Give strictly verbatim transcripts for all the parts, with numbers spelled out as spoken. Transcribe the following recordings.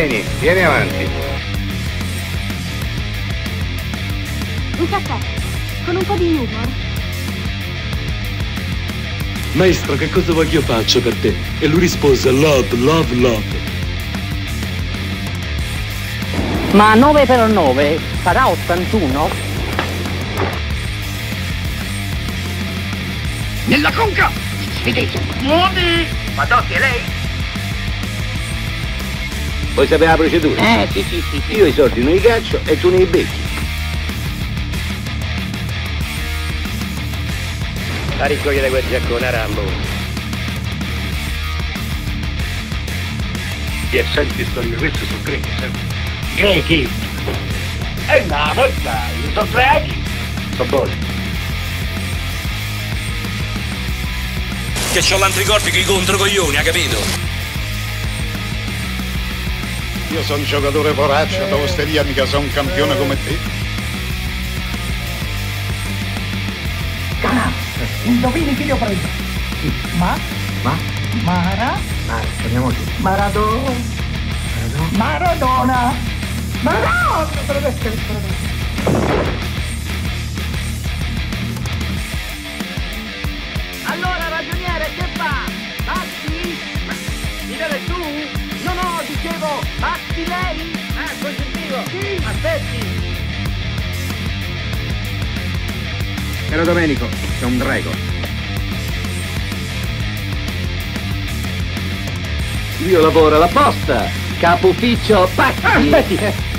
vieni, vieni avanti. Un caffè, con un po' di humor. Maestro, che cosa vuoi che io faccia per te? E lui rispose, love, love, love. Ma nove per nove farà ottantuno? Nella conca! Vedete? Muovi! Madotti, è lei? Vuoi sapere la procedura? Eh, sì, sì, sì, sì. Io i soldi non li caccio e tu ne li becchi. La ricogliere quel giaccone a Rambo. E senti storie, questi sono grechi, sempre. Grechi? Eh no, non sai, sono grechi. Sono buoni. Che c'ho l'antrigorfico i controcoglioni, ha capito? Io sono un giocatore poraccio, da osteria mica sono un campione come te. Canà, indovini chi li ho preso? Ma? Ma? Mara? Ah, torniamo giù. Maradona? Maradona? Maradona! Allora, ragioniere, che fa? Batti? Mi deve tu? No, no, dicevo, batti lei? Ah, congiuntivo. Sì. Aspetti. Caro Domenico, c'è un drago. Io lavoro alla posta. Capo ufficio, pacchi. Aspetti.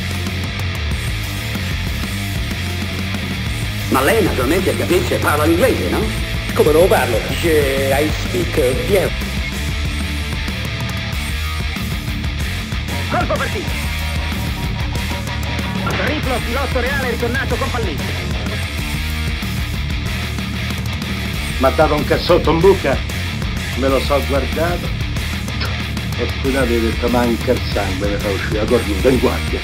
Ma lei naturalmente capisce, parla inglese, no? Come non lo parlo? Dice I speak bien. Colpo partito. Triplo pilotto reale ritornato con pallino. Mi ha dato un cazzotto in bocca, me lo so guardato. E scusate, ho detto, manca il sangue, mi fa uscire la cornuta in guardia.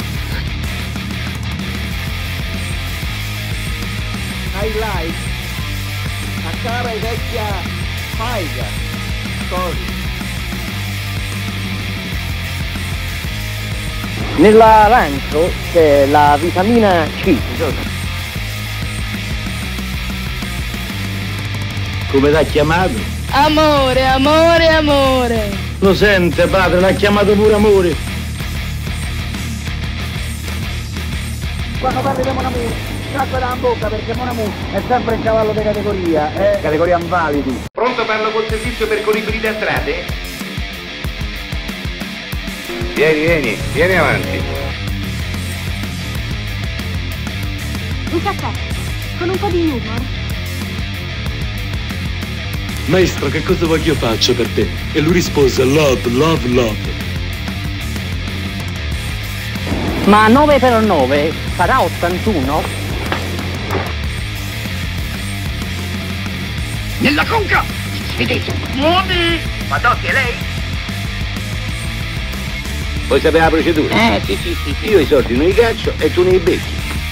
Highlight. La cara e vecchia Faiga. Sorry. Nell'arancio c'è la vitamina C. Come l'ha chiamato? Amore, amore, amore. Lo sente, padre, l'ha chiamato pure amore. Quando parli di Mon Amour, cacca da bocca perché Mon Amour è sempre il cavallo di categoria, eh? Categoria invalidi. Pronto, parlo col servizio percorribilità strade? Vieni, vieni, vieni avanti. Un caffè, con un po' di humor. Maestro, che cosa vuoi che io faccia per te? E lui rispose, love, love, love. Ma nove per nove farà ottantuno? Nella conca! Vedete? Muovi! Madotti, è lei? Vuoi sapere la procedura? Eh, sì, sì, sì, sì. Io i soldi non li caccio e tu ne li becchi.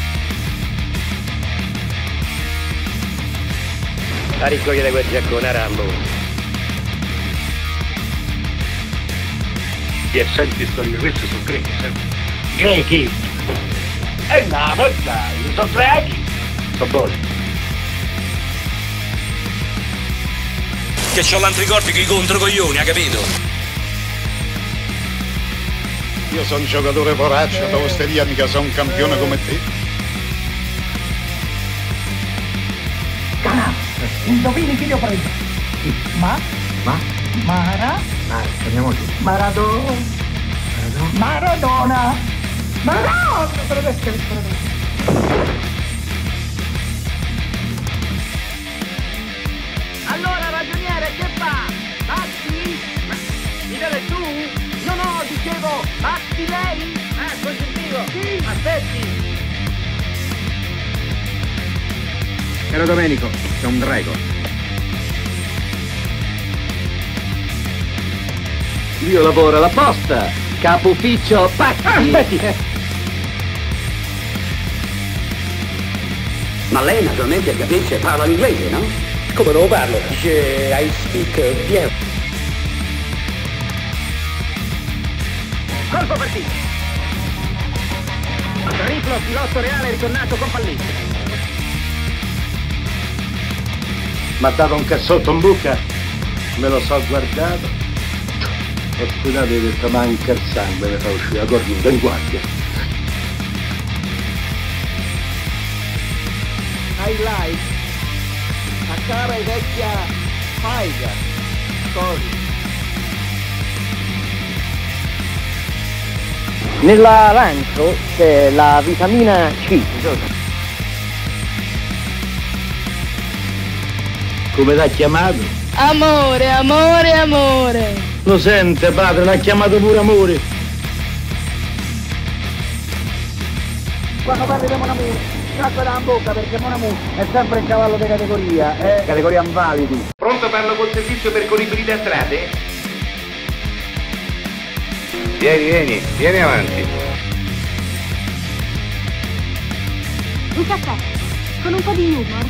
La ricogliere quel giaccone a Rambo. E senti storie, questi sono grechi, sempre. Grechi? Eh no, non sai, sono grechi. Sono buoni. Che c'ho l'antrigorfico i controcoglioni, ha capito? Io sono un giocatore poraccio, da osteria mica sono un campione come te. Canà, indovini chi li ho preso? Ma? Ma? Mara? Ah, torniamo giù. Maradona? Maradona? Maradona! Allora, ragioniere, che fa? Batti? Mi deve tu? No, no, dicevo, batti lei? Ah, congiuntivo. Sì. Aspetti. Caro Domenico, c'è un drago. Io lavoro alla posta. Capo ufficio, pacchi. Aspetti. Ma lei naturalmente capisce, parla inglese, no? Come non lo parlo? Dice I speak bien. Colpo partito. Triplo filotto reale ritornato con pallino. Mi ha dato un cazzotto in bocca, me lo so guardato. E scusate, ho detto manca il sangue, mi fa uscire la cornuta in guardia. Highlight a cara e vecchia Faiga. Sorry. Nell'arancio c'è la vitamina C. Come l'ha chiamato? Amore, amore, amore. Lo sente, padre, l'ha chiamato pure amore. Quando parli di Mon Amour, scappa da bocca perché Mon Amour è sempre il cavallo di categoria, è eh? categoria invalidi. Pronto, parlo col servizio per colibri da strade? Vieni, vieni, vieni avanti. Un caffè, con un po' di humor.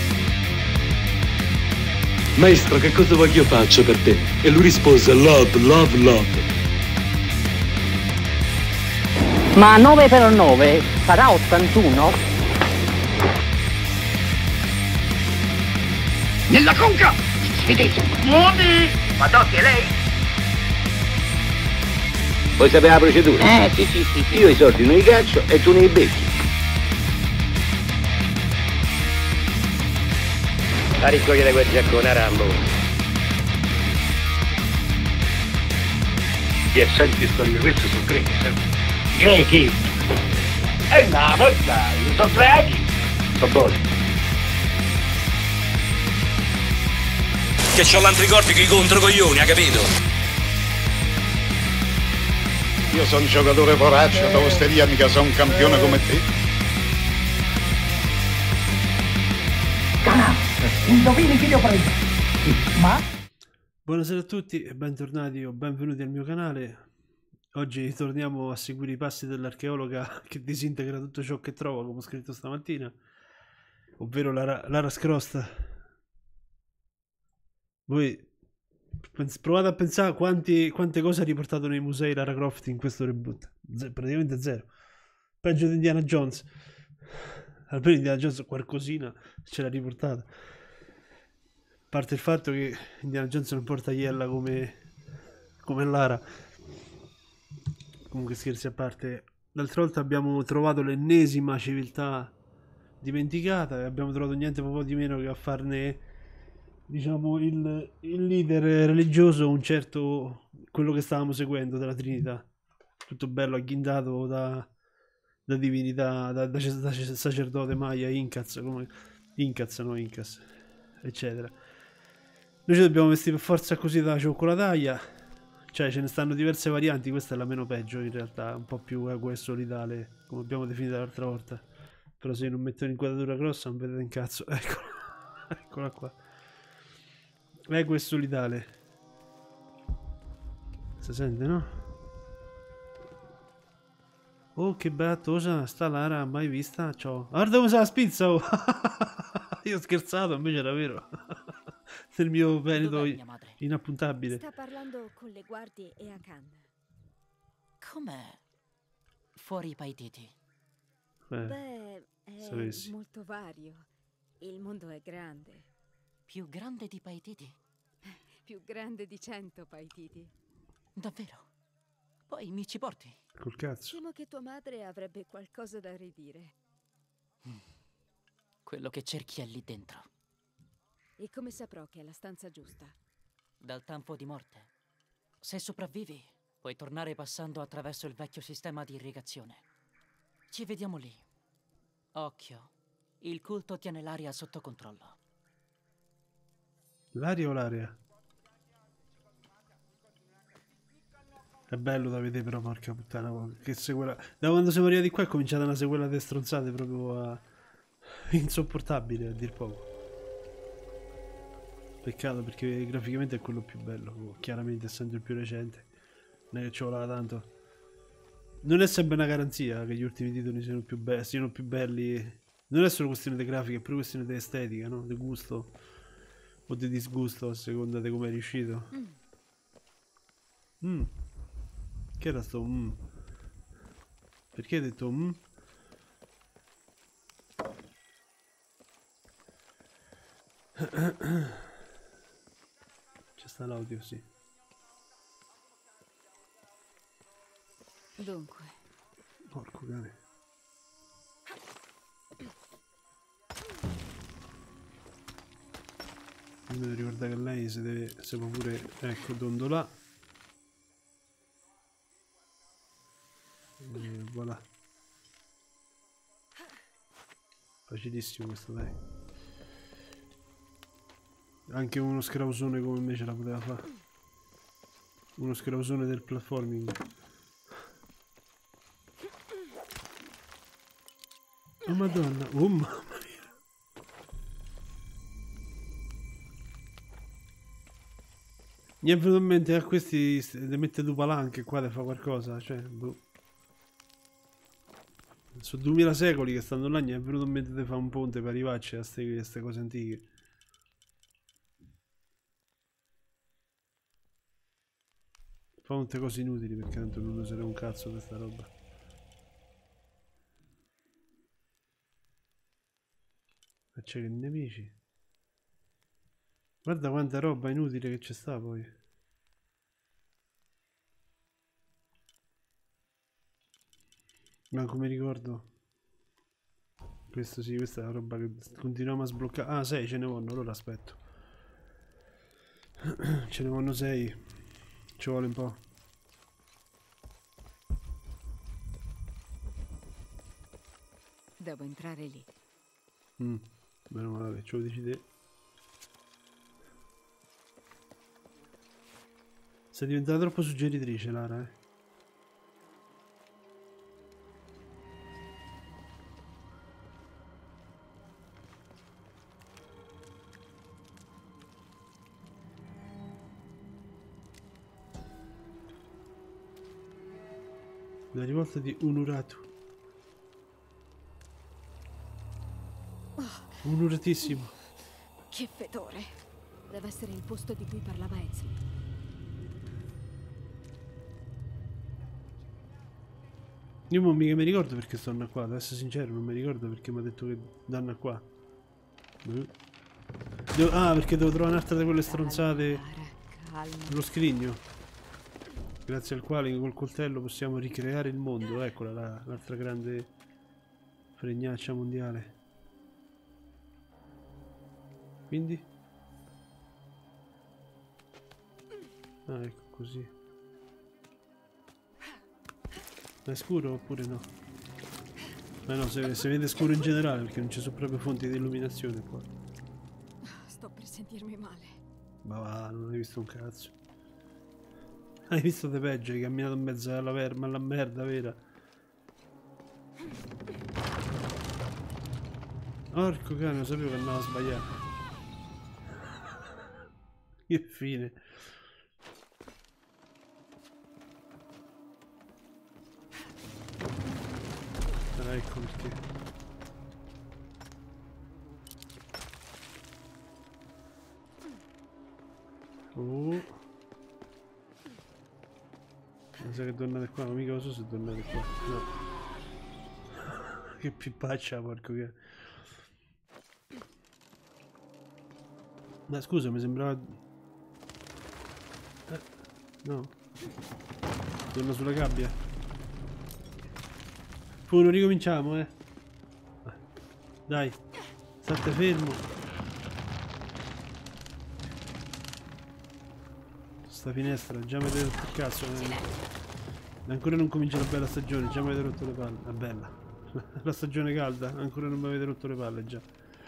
Maestro, che cosa vuoi che io faccio per te? E lui rispose, love, love, love. Ma nove per nove sarà ottantuno? Nella conca! Vedete, muovi! Madotti, è lei? Vuoi sapere la procedura? Eh, sì, sì, sì, sì. Io i soldi non li caccio e tu ne li becchi. La riccoglie quel giaccone a Rambo. E senti storie, queste sono greche, sempre. Grechi! E no, ma dai, sono grechi! Sono buoni. Che c'ho l'anticorpi che i controcoglioni, ha capito? Io sono un giocatore poraccio, da osteria mica sono un campione come te. Indovini chi li ho preso? Ma? Buonasera a tutti e bentornati o benvenuti al mio canale. Oggi torniamo a seguire i passi dell'archeologa che disintegra tutto ciò che trova, come ho scritto stamattina, ovvero Lara, Lara Scrosta. Voi provate a pensare quanti, quante cose ha riportato nei musei Lara Croft in questo reboot. Z praticamente zero. Peggio di Indiana Jones. Almeno Indiana Jones qualcosina ce l'ha riportata. A parte il fatto che Indiana Jones non porta Iella come, come Lara. Comunque scherzi a parte. L'altra volta abbiamo trovato l'ennesima civiltà dimenticata e abbiamo trovato niente po' di meno che a farne, diciamo, il, il leader religioso, un certo, quello che stavamo seguendo della Trinità. Tutto bello agghindato da, da divinità, da, da, da sacerdote Maya, Incas, come Incas, no Incas, eccetera. Noi ci dobbiamo vestire per forza così da cioccolataia. Cioè ce ne stanno diverse varianti, questa è la meno peggio in realtà, un po' più equa e solidale, come abbiamo definito l'altra volta. Però se non metto l'inquadratura grossa non vedete un cazzo. Eccola, eccola qua. Equa e solidale. Si sente, no? Oh, che battosa sta Lara, mai vista? Ciao. Guarda come sa la spizza, oh. Io ho scherzato, invece era vero. Del mio veneto inappuntabile. Sta parlando con le guardie e a Khan. Com'è fuori i Paititi? Eh, Beh, è sapessi. molto vario. Il mondo è grande. Più grande di Paititi? Più grande di cento Paititi. Davvero? Poi mi ci porti? Col cazzo. Temo che tua madre avrebbe qualcosa da ridire. Mm. Quello che cerchi è lì dentro. E come saprò che è la stanza giusta? Dal tanfo di morte. Se sopravvivi, puoi tornare passando attraverso il vecchio sistema di irrigazione. Ci vediamo lì. Occhio, il culto tiene l'aria sotto controllo. L'aria o l'aria? È bello da vedere però, porca puttana, che sequela... Da quando siamo arrivati qua è cominciata una sequela di stronzate proprio a... insopportabile a dir poco. Peccato perché graficamente è quello più bello, chiaramente essendo il più recente. Non è che ci voleva tanto. Non è sempre una garanzia che gli ultimi titoli siano più, be siano più belli. Non è solo questione di grafica, è pure questione di estetica, no? Di gusto o di disgusto a seconda di come è riuscito. Mm. Mm. Che era sto mm? Perché hai detto mm? C'è sta l'audio, sì. Dunque. Porco cane. Mi devo ricordare che lei si deve, si può pure, ecco, dondolà. E voilà. Facilissimo questo, dai. Anche uno scrausone come me ce la poteva fare. Uno scrausone del platforming. Oh madonna, oh mamma mia. Mi è venuto in mente a questi le mette due palanche qua, fa qualcosa, cioè boh. Sono duemila secoli che stanno là, mi è venuto in mente di fare un ponte per arrivarci a queste cose antiche. Fa molte cose inutili perché tanto non userei un cazzo questa roba. Ma c'è che nemici. Guarda quanta roba inutile che c'è sta poi. Ma come ricordo. Questo sì, questa è la roba che continuiamo a sbloccare. Ah, sei ce ne vanno, allora aspetto. Ce ne vanno sei. Ci vuole un po'. Devo entrare lì. Mm, meno male, ce lo dici te. Sei diventata troppo suggeritrice, Lara, eh. La rivolta di Unuratu. Unuratissimo. Che fedore. Deve essere il posto di cui parlava Ezio. Io non mica mi ricordo perché stanno qua, devo essere sincero, non mi ricordo perché mi ha detto che danno qua. Devo... Ah, perché devo trovare un'altra di quelle stronzate. Lo scrigno. Grazie al quale col coltello possiamo ricreare il mondo. Eccola l'altra grande fregnaccia mondiale. Quindi? Ah, ecco così. Ma è scuro oppure no? Ma no, si, si vede scuro in generale perché non ci sono proprio fonti di illuminazione qua. Sto per sentirmi male. Ma va, non hai visto un cazzo. Hai visto te peggio, hai camminato in mezzo alla, verma, alla merda vera. Porco cane, lo sapevo che andava a sbagliare. Che fine. Ah, ecco perché. Oh. Mi sa che tornate qua, ma mica lo so se tornate qua. No. Che pippaccia, porco che. Ma scusa, mi sembrava. Eh, no. Torno sulla gabbia. Poi non ricominciamo, eh. Dai, state fermo. Sta finestra, già mi avete rotto il cazzo. Eh. Ancora non comincia la bella stagione, già mi avete rotto le palle. La bella. La stagione calda, ancora non mi avete rotto le palle già.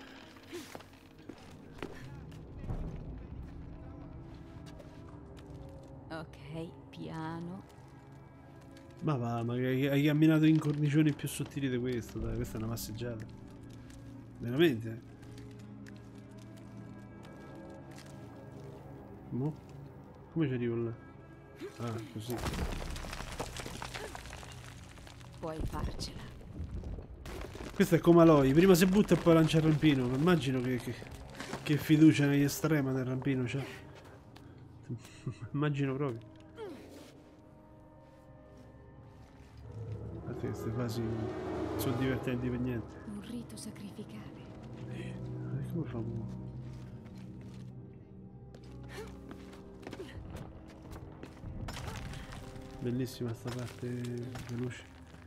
Ok, piano. Ma va, ma hai, hai camminato in cornicioni più sottili di questo, dai, questa è una passeggiata. Veramente? Mo? Come ci arrivo là? Ah, così. Puoi farcela. Questo è come Aloy, prima si butta e poi lancia il rampino. Immagino che, che, che fiducia negli estrema nel rampino c'è. Immagino proprio. queste fasi sono divertenti per niente. Un rito sacrificale. Eh, come famo? Bellissima sta parte veloce.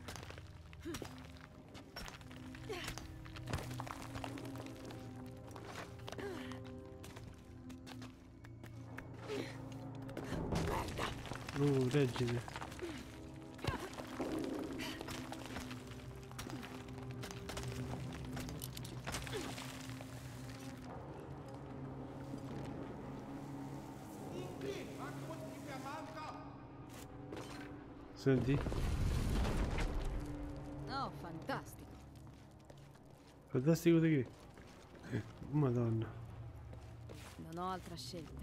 Oh, reggine. Senti? Oh, fantastico. Fantastico di che? Eh, Madonna. Non ho altra scelta.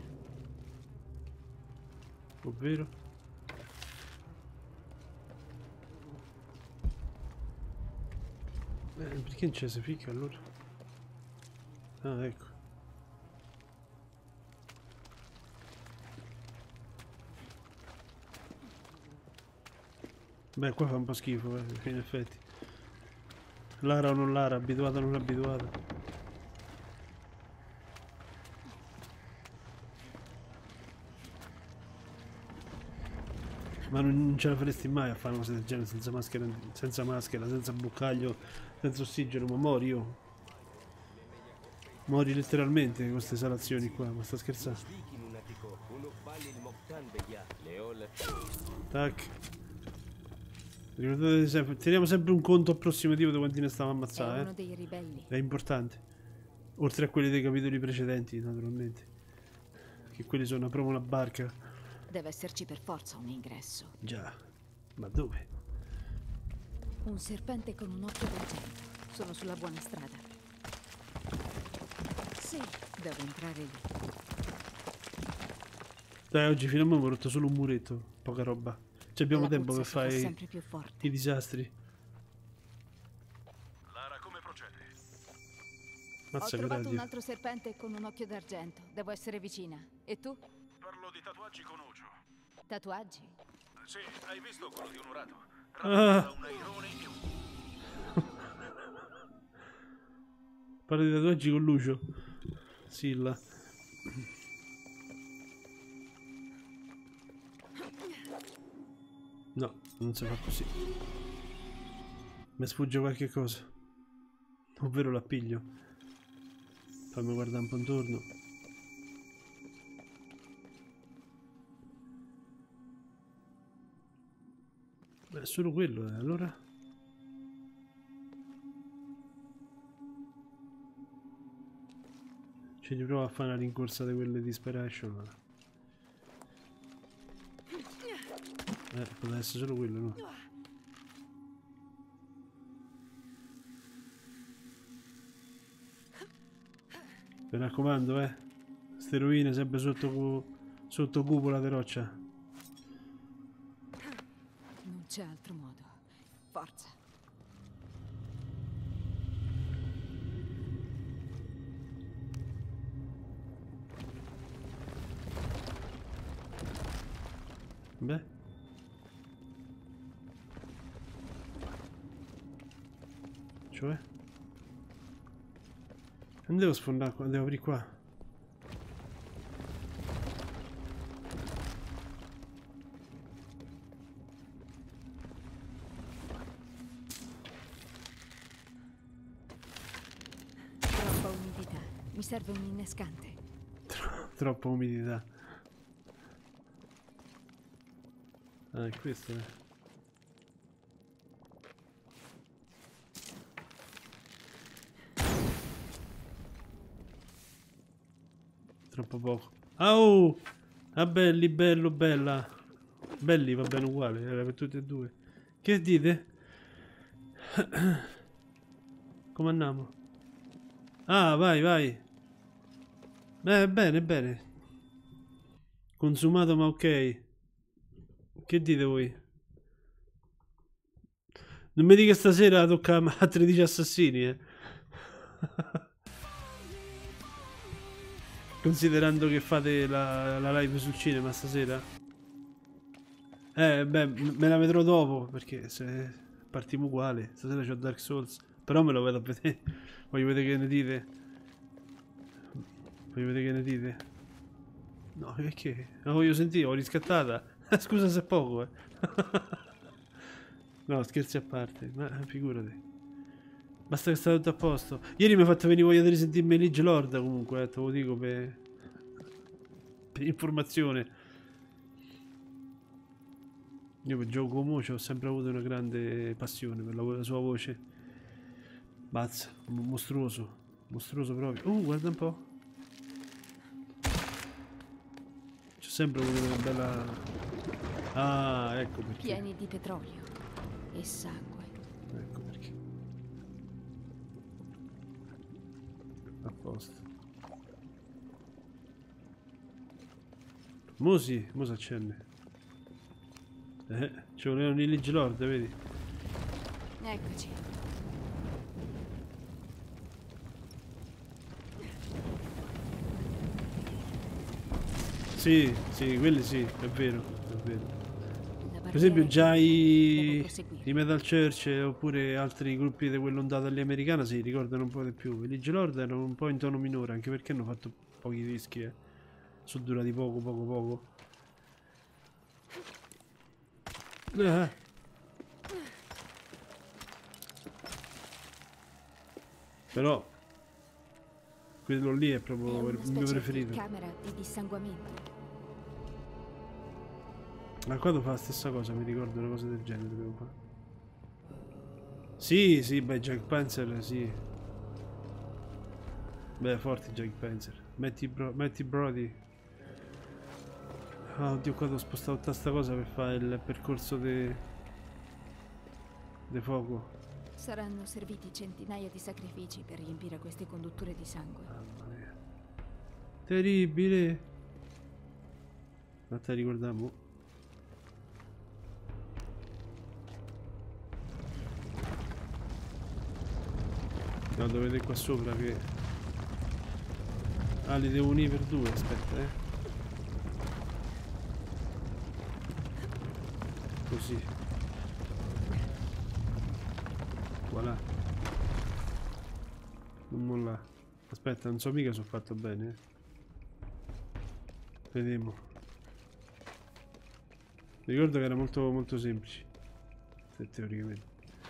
Ovvero? Eh, perché non c'è se ficca allora? Ah, ecco. Beh, qua fa un po' schifo, eh, in effetti. Lara o non Lara, abituata o non abituata. Ma non ce la faresti mai a fare una cosa del genere senza maschera, senza maschera, senza boccaglio, senza ossigeno, ma mori io. Mori letteralmente con queste salazioni qua, ma sta scherzando. Tac. Ricordate sempre, teniamo sempre un conto approssimativo di quanti ne stiamo a ammazzare. È uno eh. dei ribelli. È importante. Oltre a quelli dei capitoli precedenti, naturalmente. Che quelli sono proprio una barca. Deve esserci per forza un ingresso. Già. Ma dove? Un serpente con un occhio d'argento. Sono sulla buona strada. Sì, devo entrare lì. Dai, oggi fino a me ho rotto solo un muretto. Poca roba. Ci abbiamo La tempo puzza per si fa fare sempre più forte. i disastri. Lara, come procede? Mazza Ho trovato gradia. un altro serpente con un occhio d'argento. Devo essere vicina. E tu? Parlo di tatuaggi con Ucio. Tatuaggi? Sì, hai visto quello di Onorato? Ah. Un airone e un... Parlo di tatuaggi con Lucio. Silla. No, non si fa così. Mi sfugge qualche cosa. Ovvero l'appiglio. Fammi guardare un po' intorno. Beh, è solo quello, eh. Allora? Ci riprovo a fare una rincorsa di quelle di Inspiration, ma... Eh, poteva essere solo quello, no? Mi raccomando, eh. Ste rovine sempre sotto, cu sotto cupola di roccia. Non c'è altro modo. Forza. Beh. Cioè? Non devo sfondare qua, devo aprire qua. Troppa umidità. Mi serve un innescante. Troppa umidità. Ah, è questo, eh. Troppo poco. Oh! Ah, belli, bello, bella. Belli, va bene uguale, era per tutti e due. Che dite? Come andiamo? Ah, vai, vai. Beh, bene, bene. Consumato ma ok. Che dite voi? Non mi dica stasera tocca a tredici assassini, eh. Considerando che fate la, la live sul cinema stasera. Eh, beh, me la vedrò dopo, perché se partiamo uguale. Stasera c'ho Dark Souls. Però me lo vedo a vedere. Voglio vedere che ne dite. Voglio vedere che ne dite. No, perché? La voglio sentire, ho riscattata. Scusa se è poco, eh. No, scherzi a parte. Ma figurati. Basta che sta tutto a posto. Ieri mi ha fatto venire voglia di risentirmi Liege Lord, comunque, eh, te lo dico per... per informazione. Io per gioco con Moce ho sempre avuto una grande passione per la, la sua voce. Bazza, mostruoso. Mostruoso proprio. Uh, guarda un po'. C'ho sempre avuto una bella... Ah, ecco perché. Pieni di petrolio e sangue. Ecco perché. A posto. Mo sì, mo si accende. Eh, ci volevano i Liege Lord, vedi? Eccoci. Sì, sì, quelli sì, è vero, è vero. Per esempio già i, i Metal Church oppure altri gruppi di quell'ondata lì americana si ricordano un po' di più. I Liege Lord erano un po' in tono minore, anche perché hanno fatto pochi dischi, eh. Sono durati poco, poco, poco. Eh. Però quello lì è proprio è il mio preferito. Di camera di dissanguamento. Ma quando fa la stessa cosa, mi ricordo una cosa del genere devo fare. Sì, sì, beh, Jack Panzer, sì. Beh, forte Jack Panzer. Metti, bro metti Brody. Ah, oddio, qua devo spostare tutta sta cosa per fare il percorso de... de fuoco. Saranno serviti centinaia di sacrifici per riempire queste condutture di sangue. Mamma mia. Terribile. Ma te ricordiamo. No, dovete qua sopra che... Ah, li devo unire per due, aspetta, eh. Così. Voilà. Non molla. Aspetta, non so mica se ho fatto bene, eh. Vediamo. Mi ricordo che era molto molto semplice. Se teoricamente.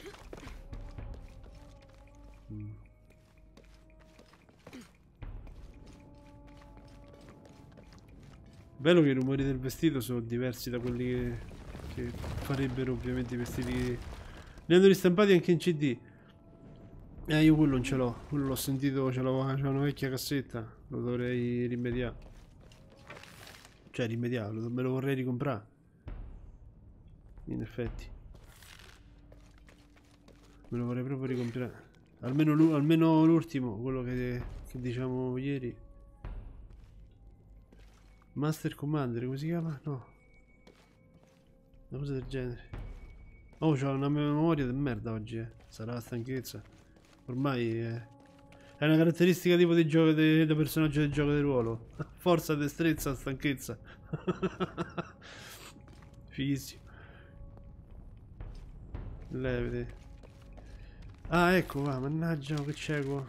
Mm. Bello che i rumori del vestito sono diversi da quelli che, che farebbero ovviamente i vestiti. Ne hanno ristampati anche in C D. Eh, io quello non ce l'ho. Quello l'ho sentito, ce l'ho, c'è una vecchia cassetta. Lo dovrei rimediare. Cioè rimediare, me lo vorrei ricomprare. In effetti. Me lo vorrei proprio ricomprare. Almeno, almeno l'ultimo, quello che, che diciamo ieri. Master Commander, come si chiama? No. Una cosa del genere. Oh, c'ho una memoria di merda oggi, eh. Sarà la stanchezza. Ormai è, è una caratteristica tipo di gioco di personaggio del gioco di ruolo. Forza, destrezza, stanchezza. Fighissimo. Levete. Ah, ecco qua, mannaggia, che c'è qua.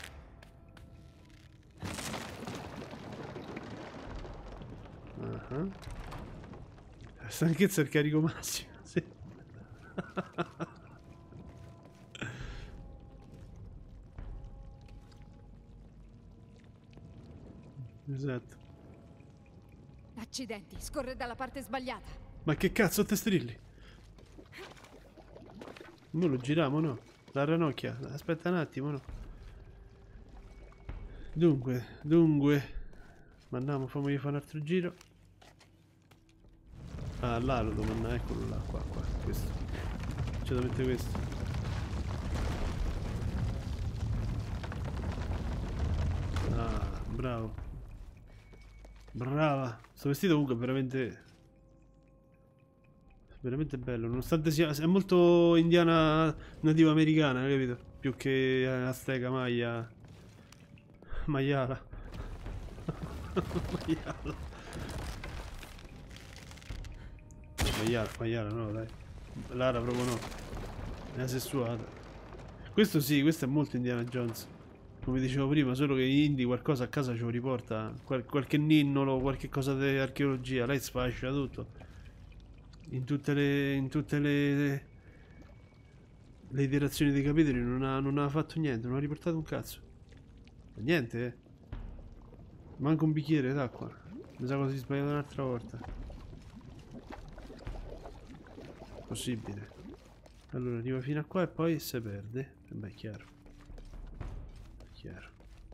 Uh-huh. La stanchezza è il carico massimo, sì. Esatto. Accidenti, scorre dalla parte sbagliata. Ma che cazzo te strilli? Mo lo giriamo, no? La ranocchia, aspetta un attimo, no? Dunque, dunque. Ma andiamo, fammi fare un altro giro. Ah, là lo devo andare, eccolo là, qua, qua, questo. C'è da mettere questo. Ah, bravo. Brava. Sto vestito comunque è veramente... veramente bello, nonostante sia... è molto indiana nativa americana, capito? Più che azteca, maya... maiala. Maiala. Maiala, maiala no, dai. Lara proprio no. È sessuata. Questo sì, questo è molto Indiana Jones. Come dicevo prima, solo che Indy qualcosa a casa ce lo riporta. Qual qualche ninnolo, qualche cosa di archeologia. Lei sfascia tutto. In tutte le... in tutte le... le iterazioni dei capitoli non ha, non ha fatto niente, non ha riportato un cazzo. Niente, eh. Manca un bicchiere d'acqua. Mi sa che si è sbagliato un'altra volta. Possibile. Allora arriva fino a qua e poi si perde. E beh, è chiaro. È chiaro.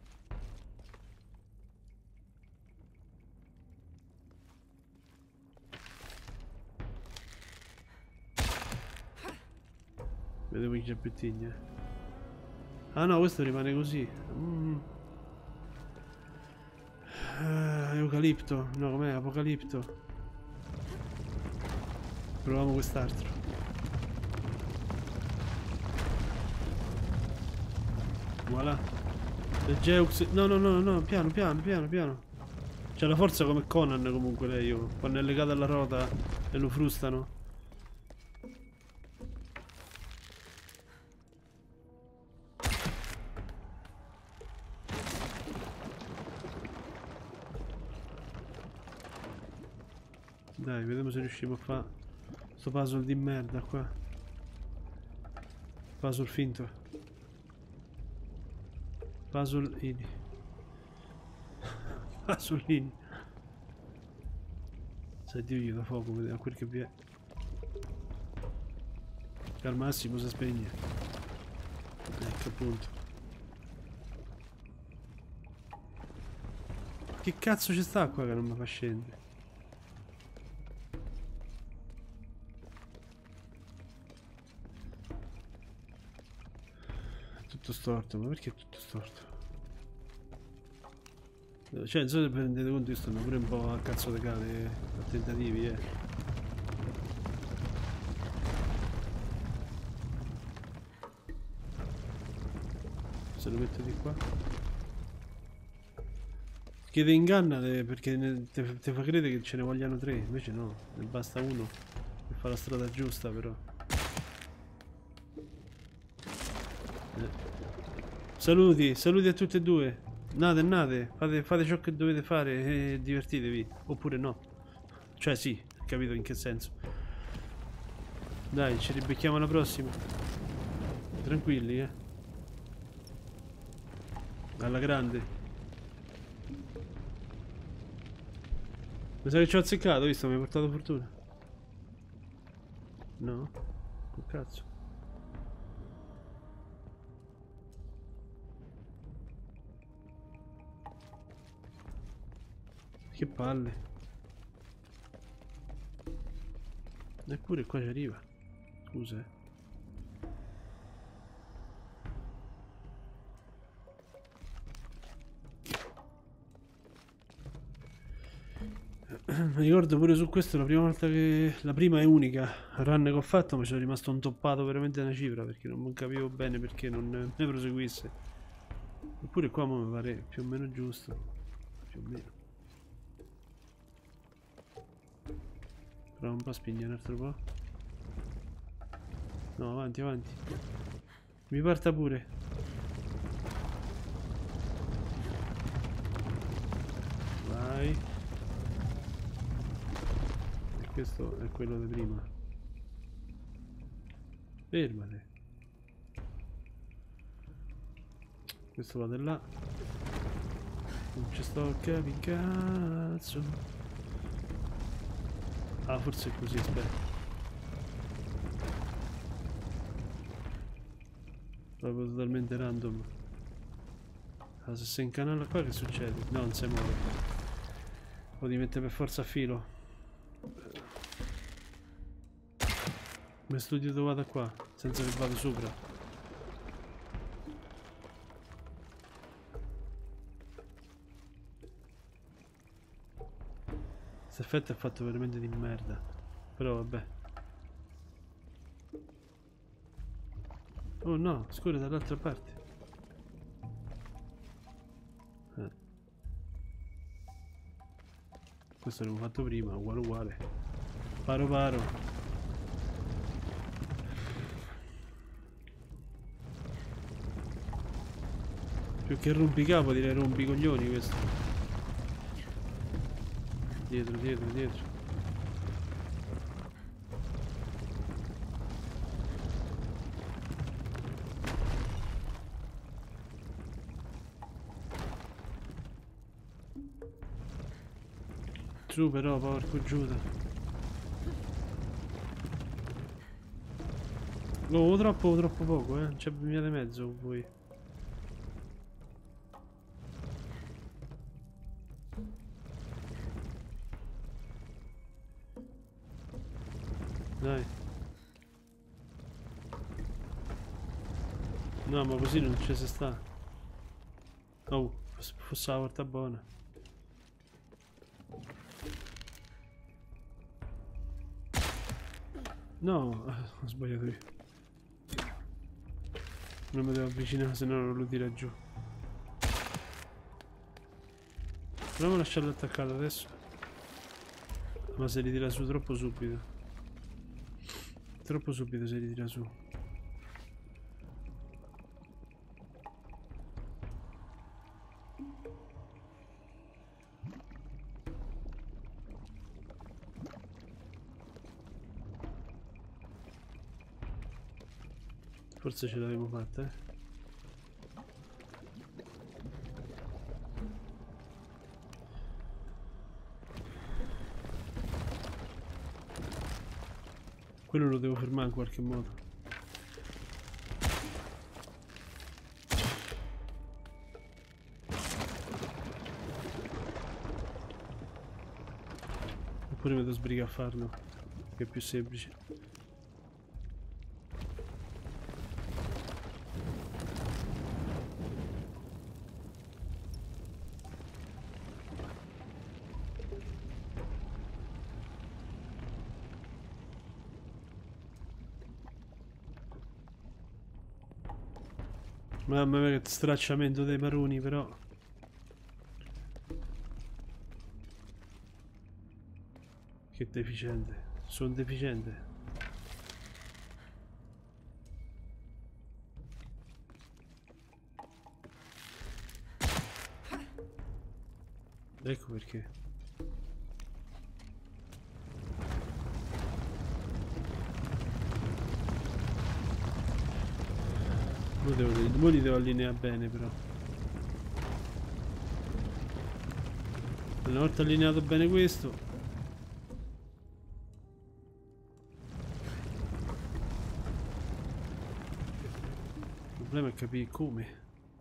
Vedevo chi c'è più tigna. Ah no, questo rimane così. Mm. Uh, eucalipto. No, com'è? Apocalipto. Proviamo quest'altro. Voilà. Il Jeux. No, no, no, no, piano, piano, piano, piano. C'ha la forza come Conan comunque lei, io. Quando è legata alla ruota e lo frustano. Dai, vediamo se riusciamo a fare sto puzzle di merda qua. Puzzle finto. Puzzle ini. Puzzle ini. Senti io da fuoco, vediamo quel che vi è. Che al massimo si spegne. Ecco appunto. Che cazzo ci sta qua che non mi fa scendere? Tutto storto, ma perché è tutto storto? Cioè, non so se vi rendete conto, io sto pure un po' a cazzo di cane a tentativi, eh. Se lo metto di qua. Che ti inganna perché ti fa credere che ce ne vogliano tre, invece no, ne basta uno per fare la strada giusta però. Eh. Saluti, saluti a tutte e due. Nate, nate, fate, fate ciò che dovete fare e divertitevi. Oppure no. Cioè sì, capito in che senso. Dai, ci ribecchiamo alla prossima. Tranquilli, eh. Alla grande. Mi sa che ci ho azzeccato, visto? Mi ha portato fortuna. No? Che cazzo? Che palle. Eppure qua ci arriva. Scusa, eh. Mi ricordo pure su questo la prima volta che... la prima e unica run che ho fatto mi sono rimasto intoppato veramente una cifra perché non capivo bene perché non ne proseguisse. Eppure qua mi pare più o meno giusto. Più o meno. Proviamo un po' a spingere un altro po'. No, avanti, avanti. Mi parta pure. Vai. E questo è quello di prima. Fermate. Questo va di là. Non ci sto a capire cazzo. Ah, forse è così, aspetta. Proprio totalmente random. Ah, se sei in canale qua che succede? No, non si muove. Lo devi mettere per forza a filo. Mi studio dove vado qua, senza che vado sopra. Questo effetto è fatto veramente di merda. Però vabbè. Oh no, scorre dall'altra parte. Eh. Questo l'avevo fatto prima, uguale uguale. Paro paro. Più che rompicapo direi rompicoglioni questo. Dietro, dietro, dietro. Su però, porco Giuda. Oh, troppo, troppo poco, eh. C'è via di mezzo con voi. Dai. No, ma così non ci si sta. Oh, fosse la porta buona. No, ho sbagliato io. Non mi devo avvicinare, se no non lo tira giù. Proviamo a lasciarlo attaccato adesso. Ma se li tira su troppo subito. Troppo subito se li tira su. Forse ce l'avevo fatta, eh. Quello lo devo fermare in qualche modo. Oppure mi devo sbrigare a farlo, che è più semplice. Mamma mia che stracciamento dei maroni però. Che deficiente. Sono deficiente. Ecco perché. Mo li devo allineare bene però. Una volta allineato bene questo. Il problema è capire come.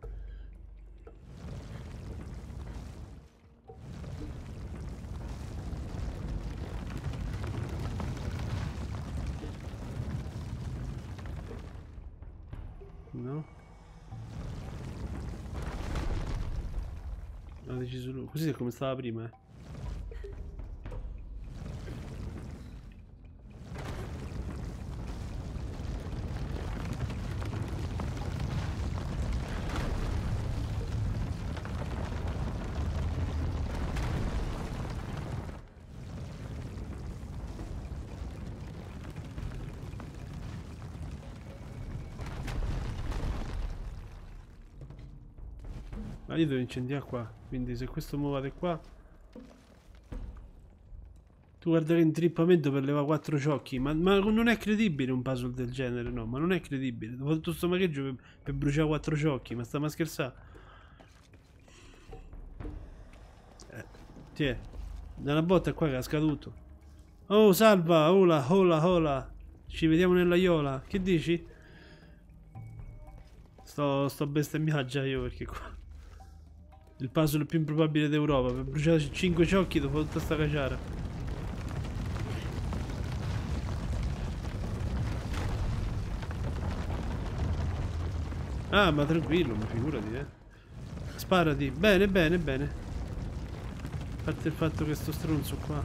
No? Ha deciso lui. Così è come stava prima, eh. Ma io devo incendiare qua, quindi se questo muovate qua. Tu guarda che intrippamento per levare quattro ciocchi, ma, ma non è credibile un puzzle del genere, no, ma non è credibile. Dopo tutto sto magheggio per, per bruciare quattro ciocchi, ma stiamo a scherzare. Eh, tiè, da una botta qua che ha scaduto. Oh, salva, hola, hola, hola. Ci vediamo nella iola, che dici? Sto, sto bestemmiando già io perché qua. Il puzzle più improbabile d'Europa, per bruciare cinque ciocchi dopo tutta sta caciara. Ah, ma tranquillo, ma figurati, eh. Sparati, bene, bene, bene. A parte il fatto che sto stronzo qua.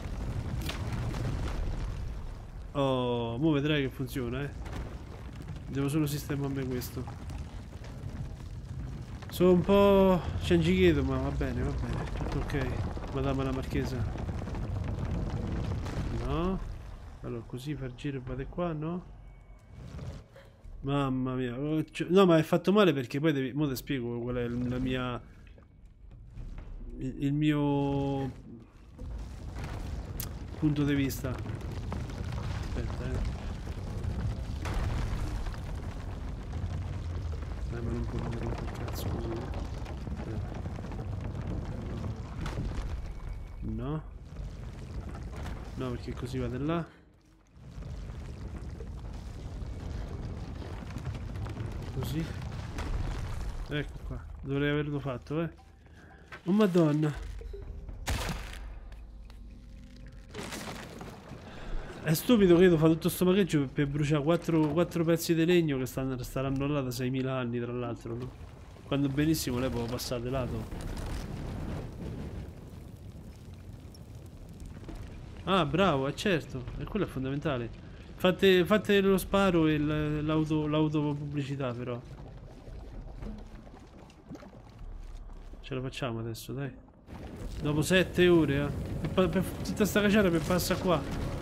Oh, mo vedrai che funziona, eh. Devo solo sistemare questo. Sono un po' ciangichieto, ma va bene, va bene, tutto ok. Madama la marchesa. No. Allora, così far giro e vado qua, no? Mamma mia. No, ma è fatto male perché poi devi... Mo' ti spiego qual è la mia... Il, il mio... punto di vista. Aspetta, eh. Eh, ma non può vedere un po' il cazzo così. Eh. No. No, perché così vado là. Così. Ecco qua. Dovrei averlo fatto, eh. Oh madonna. È stupido che io fa tutto sto magheggio per, per bruciare quattro pezzi di legno che stanno, staranno là da seimila anni, tra l'altro, no? Quando benissimo lei può passare di lato. Ah, bravo, è certo. E quello è fondamentale. Fate, fate lo sparo e l'auto, l'autopubblicità, però. Ce la facciamo adesso, dai. Dopo sette ore, eh. Per, per, tutta sta caciara per passare qua.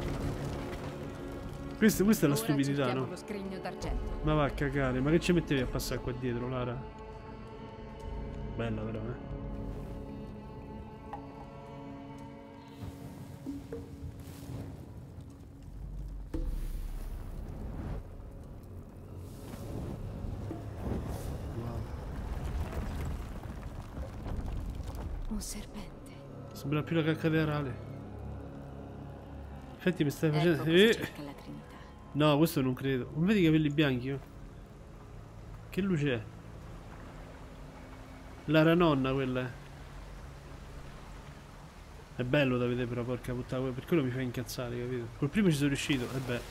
Questa, questa è la stupidità, no? Ma va a cagare, ma che ci mettevi a passare qua dietro, Lara? Bella però, eh. Un serpente. Sembra più la cattedrale. Infatti mi stai facendo... Ecco eh. la Trinità. No, questo non credo. Non vedi i capelli bianchi? Oh? Che luce è? Lara nonna quella è. È bello da vedere però, porca puttana. Per quello mi fa incazzare, capito? Col primo ci sono riuscito, e beh.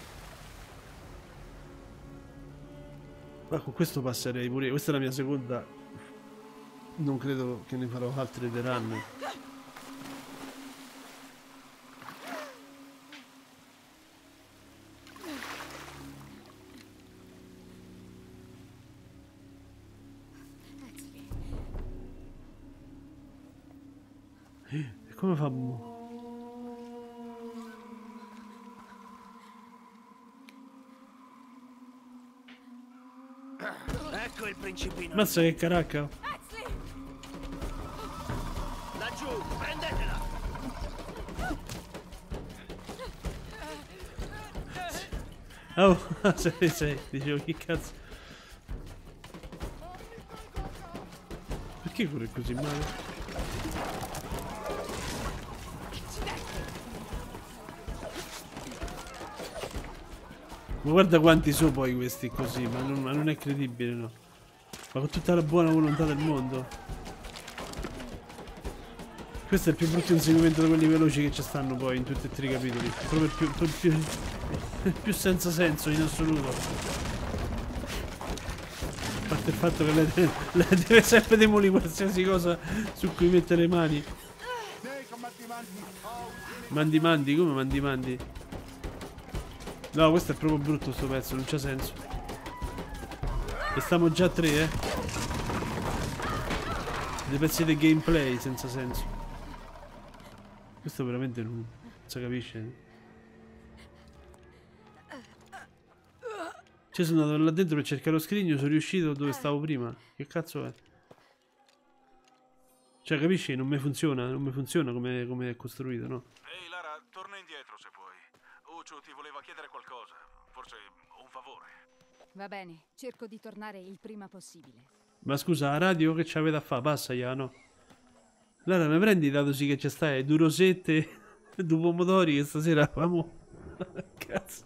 Ma con questo passerei pure io. Questa è la mia seconda. Non credo che ne farò altre dei run. E come fa? Ecco il principino. Mazza che caracca. Laggiù, prendetela. Oh, sei, sei, dicevo che cazzo. Perché corre così male? Ma guarda quanti sono poi questi così, ma non, ma non è credibile, no? Ma con tutta la buona volontà del mondo. Questo è il più brutto inseguimento di quelli veloci che ci stanno poi in tutti e tre i capitoli. Proprio il più, il più, il più senza senso in assoluto. A parte il fatto che lei deve, lei deve sempre demolire qualsiasi cosa su cui mettere le mani. Mandi mandi, come mandi mandi? No, questo è proprio brutto sto pezzo, non c'ha senso. E stiamo già a tre, eh. Dei pezzi di gameplay senza senso. Questo veramente non, non si capisce. Cioè sono andato là dentro per cercare lo scrigno, sono riuscito dove stavo prima. Che cazzo è? Cioè capisci? Non mi funziona, non mi funziona come, come è costruito, no? Ehi Lara, torna indietro se puoi. Uccio ti voleva chiedere qualcosa, forse un favore. Va bene, cerco di tornare il prima possibile. Ma scusa, la radio che c'avete a fare? Passa ya, no? Lara, mi prendi dato sì che c'è stai due rosette, due pomodori che stasera famo. Cazzo.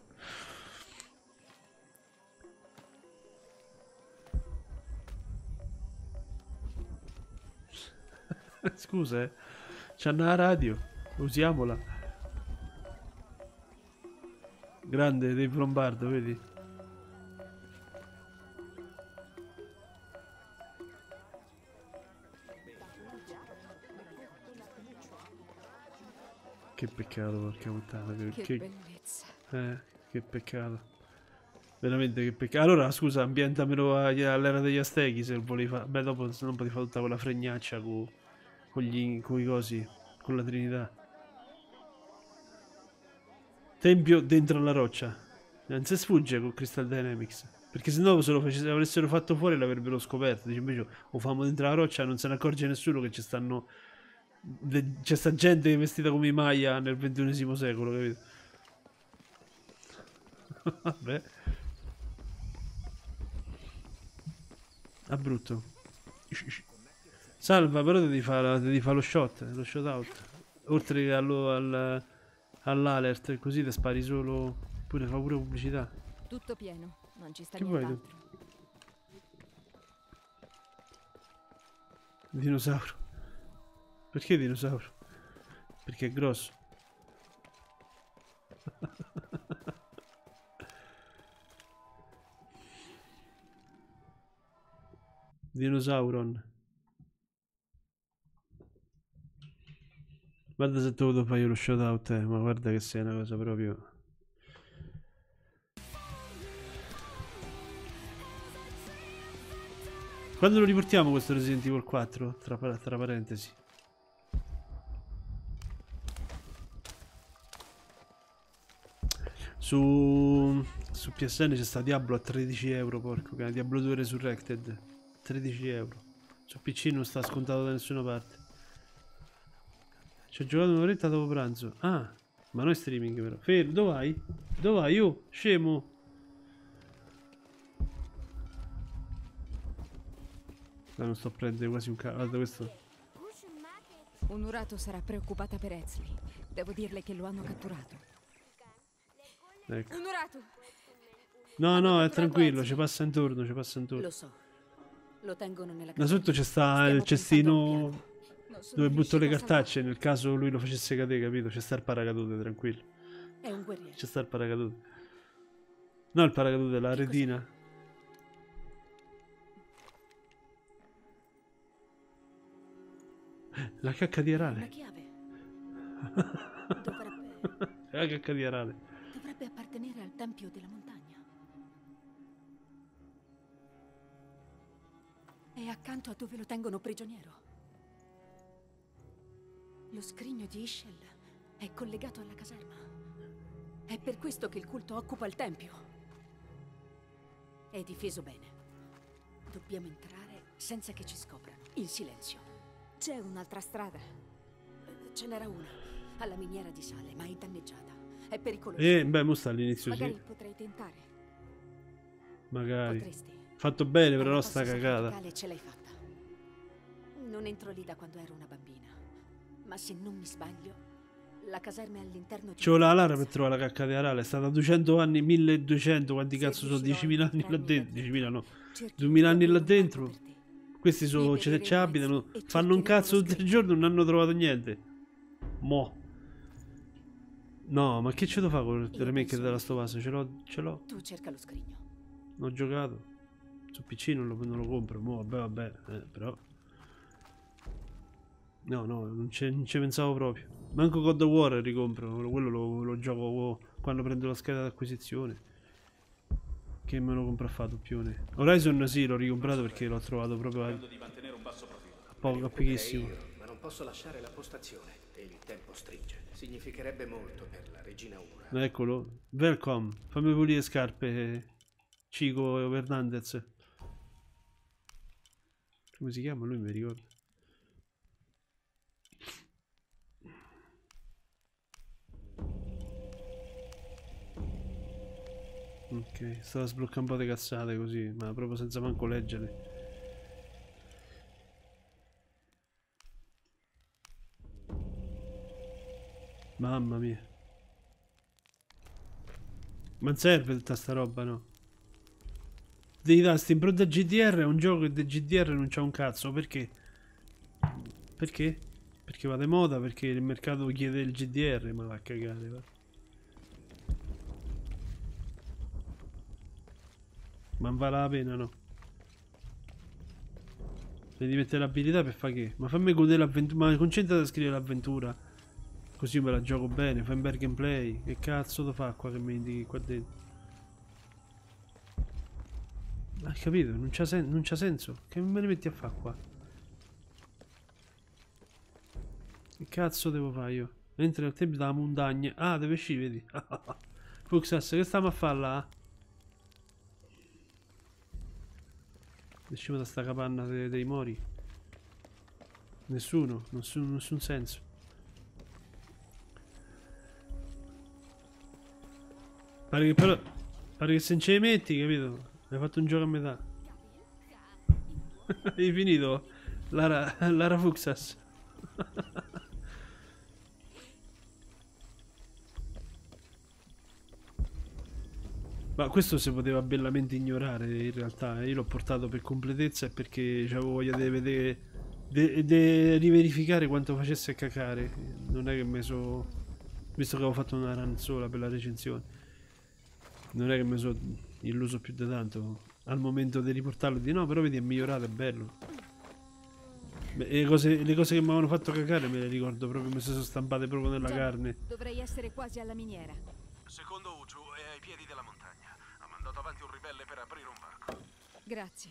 Scusa, eh. C'hanno la radio, usiamola. Grande Dave Lombardo, vedi? Che peccato, porca puttana. Che, che, che bellezza. Eh, che peccato. Veramente che peccato. Allora, scusa, ambientamelo all'era degli Aztechi se volevi fare. Beh, dopo se non potevi fare tutta quella fregnaccia con, con gli con i cosi, con la Trinità. Tempio dentro la roccia. Non si sfugge con Crystal Dynamics. Perché se no se lo face- se l'avessero fatto fuori l'avrebbero scoperto. Dice, invece lo famo dentro la roccia, non se ne accorge nessuno che ci stanno... de- c'è sta gente vestita come i Maya nel ventunesimo secolo, capito? Vabbè. Ah, brutto. Salva, però devi fare, devi fare lo shot, lo shot out. Oltre che allo, al, all'alert, così ti spari solo... Pure fa pure pubblicità. Tutto pieno, non ci sta Che vuoi tu? nient'altro. Dinosauro. Perché dinosauro? Perché è grosso. Dinosauron. Guarda se te lo fai lo shout out, eh, ma guarda che sei una cosa proprio... Quando lo riportiamo questo Resident Evil quattro? Tra, tra parentesi. Su, su P S N c'è sta Diablo a tredici euro, porco cane. Diablo due Resurrected. tredici euro. Su P C non sta scontato da nessuna parte. Ci ho giocato un'oretta dopo pranzo. Ah, ma non è streaming però. Fermo, dove vai? Dove vai? Io, scemo. Ma non sto a prendere quasi un cazzo. Guarda questo. Un'Urato sarà preoccupata per Ezli. Devo dirle che lo hanno catturato. Ecco. Un'Urato! No, no, è tranquillo, ci passa intorno, ci passa intorno. Lo so. Lo tengono nella Da sotto c'è sta il cestino dove butto le cartacce, nel caso lui lo facesse cadere, capito? C'è sta il paracadute, tranquillo. È un guerriero. C'è sta il paracadute. No, il paracadute, la retina. La cacca di Arale. La chiave. Dovrebbe... La cacca di Arale. Dovrebbe appartenere al tempio della montagna. È accanto a dove lo tengono prigioniero. Lo scrigno di Ishel è collegato alla caserma. È per questo che il culto occupa il tempio. È difeso bene. Dobbiamo entrare senza che ci scoprano, in silenzio. C'è un'altra strada? Ce n'era una, alla miniera di sale, ma è danneggiata. È pericoloso. Eh, beh, mo sta all'inizio, Magari sì. potrei tentare. Magari. Potresti. Fatto bene, però Alla sta fossa cagata. sacrificale ce l'hai fatta. Non entro lì da quando ero una bambina. Ma se non mi sbaglio, la caserma è all'interno di... Ci vuole la Lara per trovare la cacca di Arale. È stata duecento anni, milleduecento, quanti cazzo sono? diecimila anni là dentro. diecimila no. duemila anni là dentro. Questi sono, ci, ci abitano, fanno un cazzo tutto il giorno, non hanno trovato niente. Mo. No, ma che ce lo fa con il remake della Stovaz? Ce l'ho, ce l'ho. Tu cerca lo scrigno. Non ho giocato. Su P C non lo, non lo compro. Mo, vabbè, vabbè, eh, però. No, no, non ci pensavo proprio. Manco God of War ricompro. Quello lo, lo gioco quando prendo la scheda d'acquisizione. Che me lo compro a fare doppione. Horizon sì, l'ho ricomprato perché l'ho trovato proprio a, a poco, a pochissimo. Ma non posso lasciare la postazione e il tempo stringe. Significherebbe molto per la regina Ura. Eccolo. Welcome. Fammi pulire scarpe. Chico Fernandez. Come si chiama? Lui mi ricorda. Ok, stavo a sbloccare un po' di cazzate così, ma proprio senza manco leggerle. Mamma mia. Ma serve tutta sta roba, no? Dei tasti in pronta G D R è un gioco che del G D R non c'ha un cazzo, perché? Perché? Perché va di moda, perché il mercato chiede il G D R, ma va a cagare, va. Ma non vale la pena, no? Devi mettere l'abilità per fare che? Ma fammi godere l'avventura. Ma concentrati a scrivere l'avventura. Così me la gioco bene. Fai un bel gameplay. Che cazzo lo fa qua che mi indichi qua dentro? Hai capito? Non c'ha sen non c'ha senso. Che me ne metti a fare qua? Che cazzo devo fare io? Entri nel tempio della montagna. Ah, deve uscire, vedi? Fuxas, che stiamo a fare là? Usciamo da sta capanna dei, dei mori. Nessuno, nessun, nessun senso. Pare che però, pare che se non ce li metti, capito? Hai fatto un gioco a metà. Hai finito? Lara, Lara Fuxas. Ma questo si poteva bellamente ignorare in realtà. Io l'ho portato per completezza e perché avevo voglia di vedere, di riverificare quanto facesse a cacare. Non è che mi so, visto che avevo fatto una run sola per la recensione, non è che mi sono illuso più di tanto al momento di riportarlo. Di no, però vedi, è migliorato, è bello. Beh, le, cose, le cose che mi avevano fatto cacare me le ricordo proprio, mi si sono stampate proprio nella Già, carne. dovrei essere quasi alla miniera. Secondo Uchu è ai piedi della montagna. Ha mandato avanti un ribelle per aprire un varco. Grazie.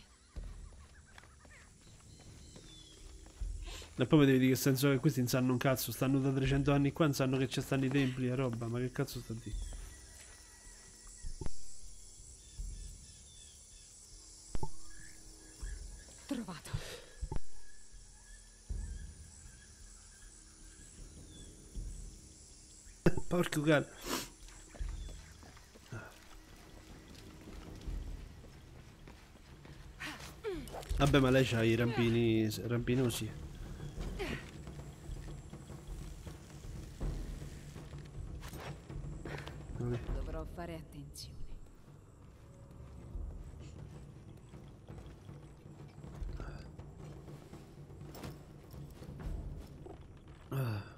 E poi mi devi dire che senso che questi non sanno un cazzo, stanno da trecento anni qua, non sanno che ci stanno i templi e roba, ma che cazzo sta di? Trovato. Porco cane. Vabbè, ma lei c'ha i rampini rampinosi. Vabbè. Dovrò fare attenzione. Ah.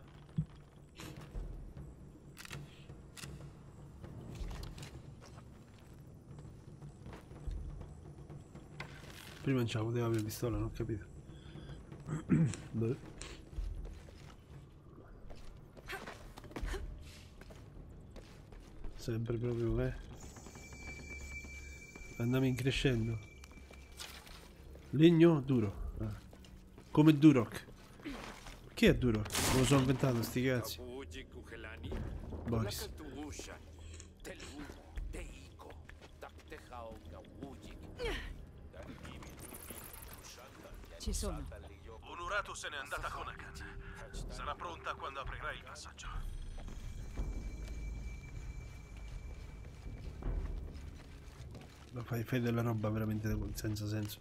Prima non ce la poteva avere pistola, non ho capito. Beh. Sempre proprio, eh. Andiamo in crescendo. Legno duro. Ah. Come Durok. Chi è Durok? Me lo sono inventato sti cazzi. Boris. Ci sono. Unuratu se n'è andata con Akan. Sarà pronta quando aprirà il passaggio. Ma fai, fai della roba veramente senza senso.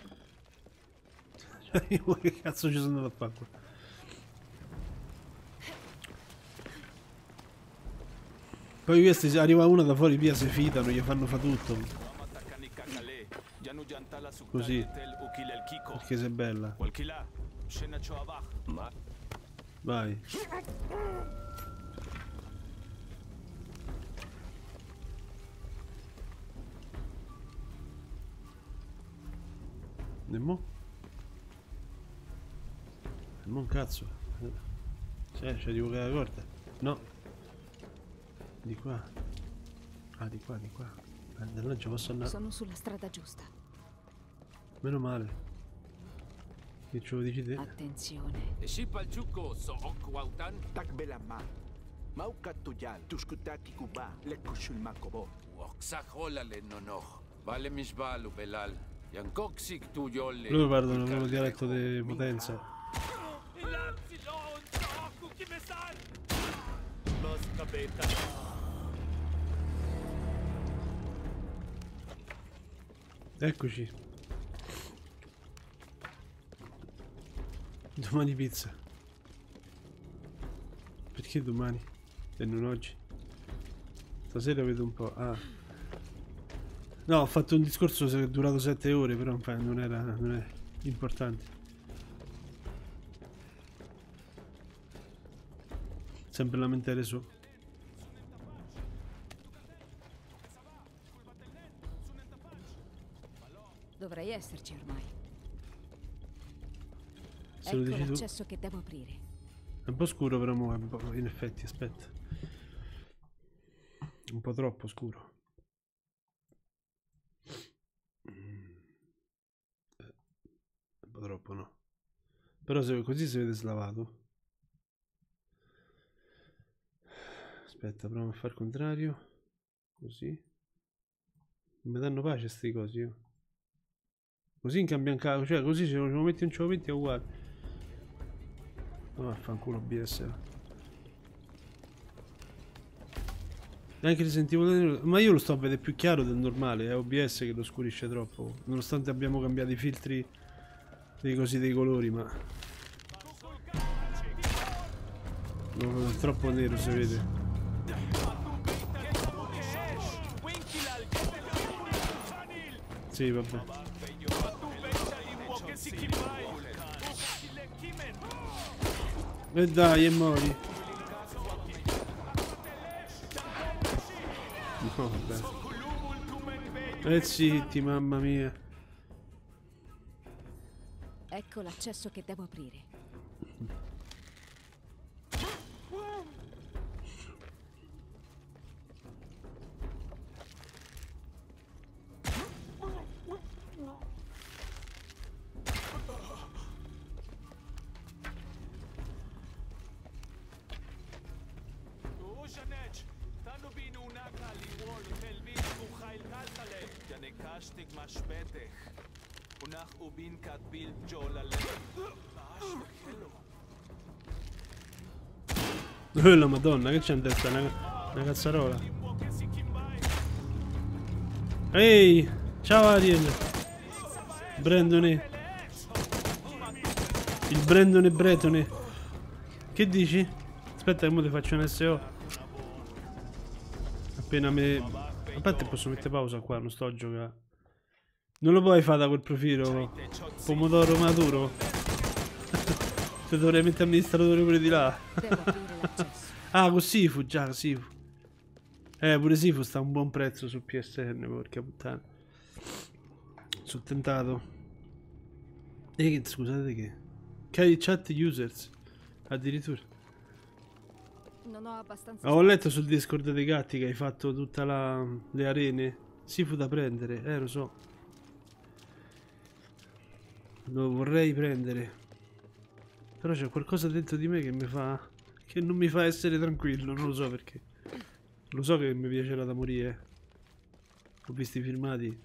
Io che cazzo ci sono andato a fare qua? Poi questi arriva uno da fuori via, si fidano, gli fanno fa tutto. Così. Perché sei bella. Vai. E mo? E mo un cazzo. Cioè, c'è di la corda. No. Di qua. Ah, di qua, di qua. Eh, da là ci posso andare. Sono sulla strada giusta. Meno male. Che ce lo dici te? Attenzione. Shipalchuko so okwautan tak belama. Maukatuyal tuskutati kuba lekushul makobo. Waksahola le nonoh. Vale misbalu belal. Yankoksik tu yolle. Loro parlano il loro dialetto di potenza. Eccoci. Domani pizza. Perché domani? E non oggi? Stasera vedo un po'. Ah. No, ho fatto un discorso che è durato sette ore, però non era, non è importante. Sempre lamentare su. Dovrei esserci ormai. Se lo ecco dici tu. l'accesso che devo aprire. È un po' scuro però mo, è un po', in effetti, aspetta. Un po' troppo scuro. Un po' troppo no. Però se così si vede slavato. Aspetta, proviamo a fare il contrario. Così. Non mi danno pace sti cosi io. Così in cambia anche, cioè così se lo metti in ce lo metti è uguale. Oh, vaffanculo B S. Neanche li sentivo, ma io lo sto a vedere più chiaro del normale, è O B S che lo scurisce troppo, nonostante abbiamo cambiato i filtri dei cosi dei colori, ma no, è troppo nero, si vede. Sì, vabbè. E dai, e mori. No, vabbè. E zitti, mamma mia. Ecco l'accesso che devo aprire. Oh la madonna, che c'è in testa? Una, una cazzarola. Ehi, ciao Ariel. Brandone. Il Brandone Bretone. Che dici? Aspetta che mo ti faccio un S O. Appena me... Aspetta, posso mettere pausa qua, non sto a giocare. Non lo puoi fare da quel profilo. Pomodoro maturo. Te dovrei mettere amministratore pure di là. Ah, con Sifu, già, Sifu. Eh, pure Sifu sta a un buon prezzo su P S N, porca puttana. Sono tentato. E che, scusate che... Carry chat users. Addirittura. Non ho abbastanza... Ho letto sul Discord dei gatti che hai fatto tutta la... le arene. Sifu da prendere, eh, lo so. Lo vorrei prendere. Però c'è qualcosa dentro di me che mi fa... che non mi fa essere tranquillo, non lo so perché. Lo so che mi piacerà da morire. Ho visto i filmati.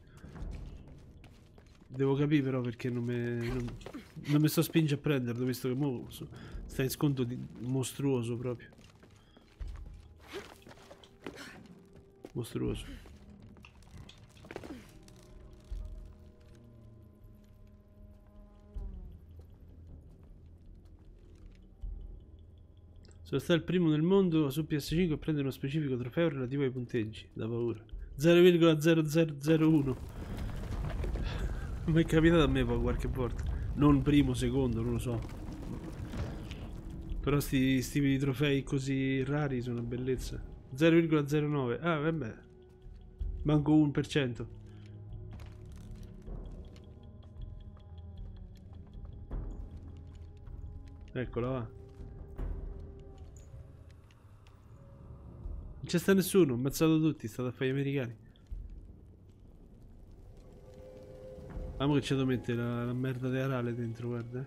Devo capire però perché non mi... non, non mi sto spinge a prenderlo, visto che mo sta in sconto di mostruoso proprio. Mostruoso. Sono stato il primo nel mondo su P S cinque a prendere uno specifico trofeo relativo ai punteggi. Da paura. zero virgola zero zero zero uno. Mi è capitato a me poi qualche volta. Non primo, secondo, non lo so. Però sti, sti trofei così rari sono una bellezza. zero virgola zero nove. Ah, vabbè. Manco uno per cento. Eccola, va. Non c'è sta nessuno, ho ammazzato tutti, state a fare gli americani. Ah, ma che c'è da mettere la, la merda di arale dentro, guarda.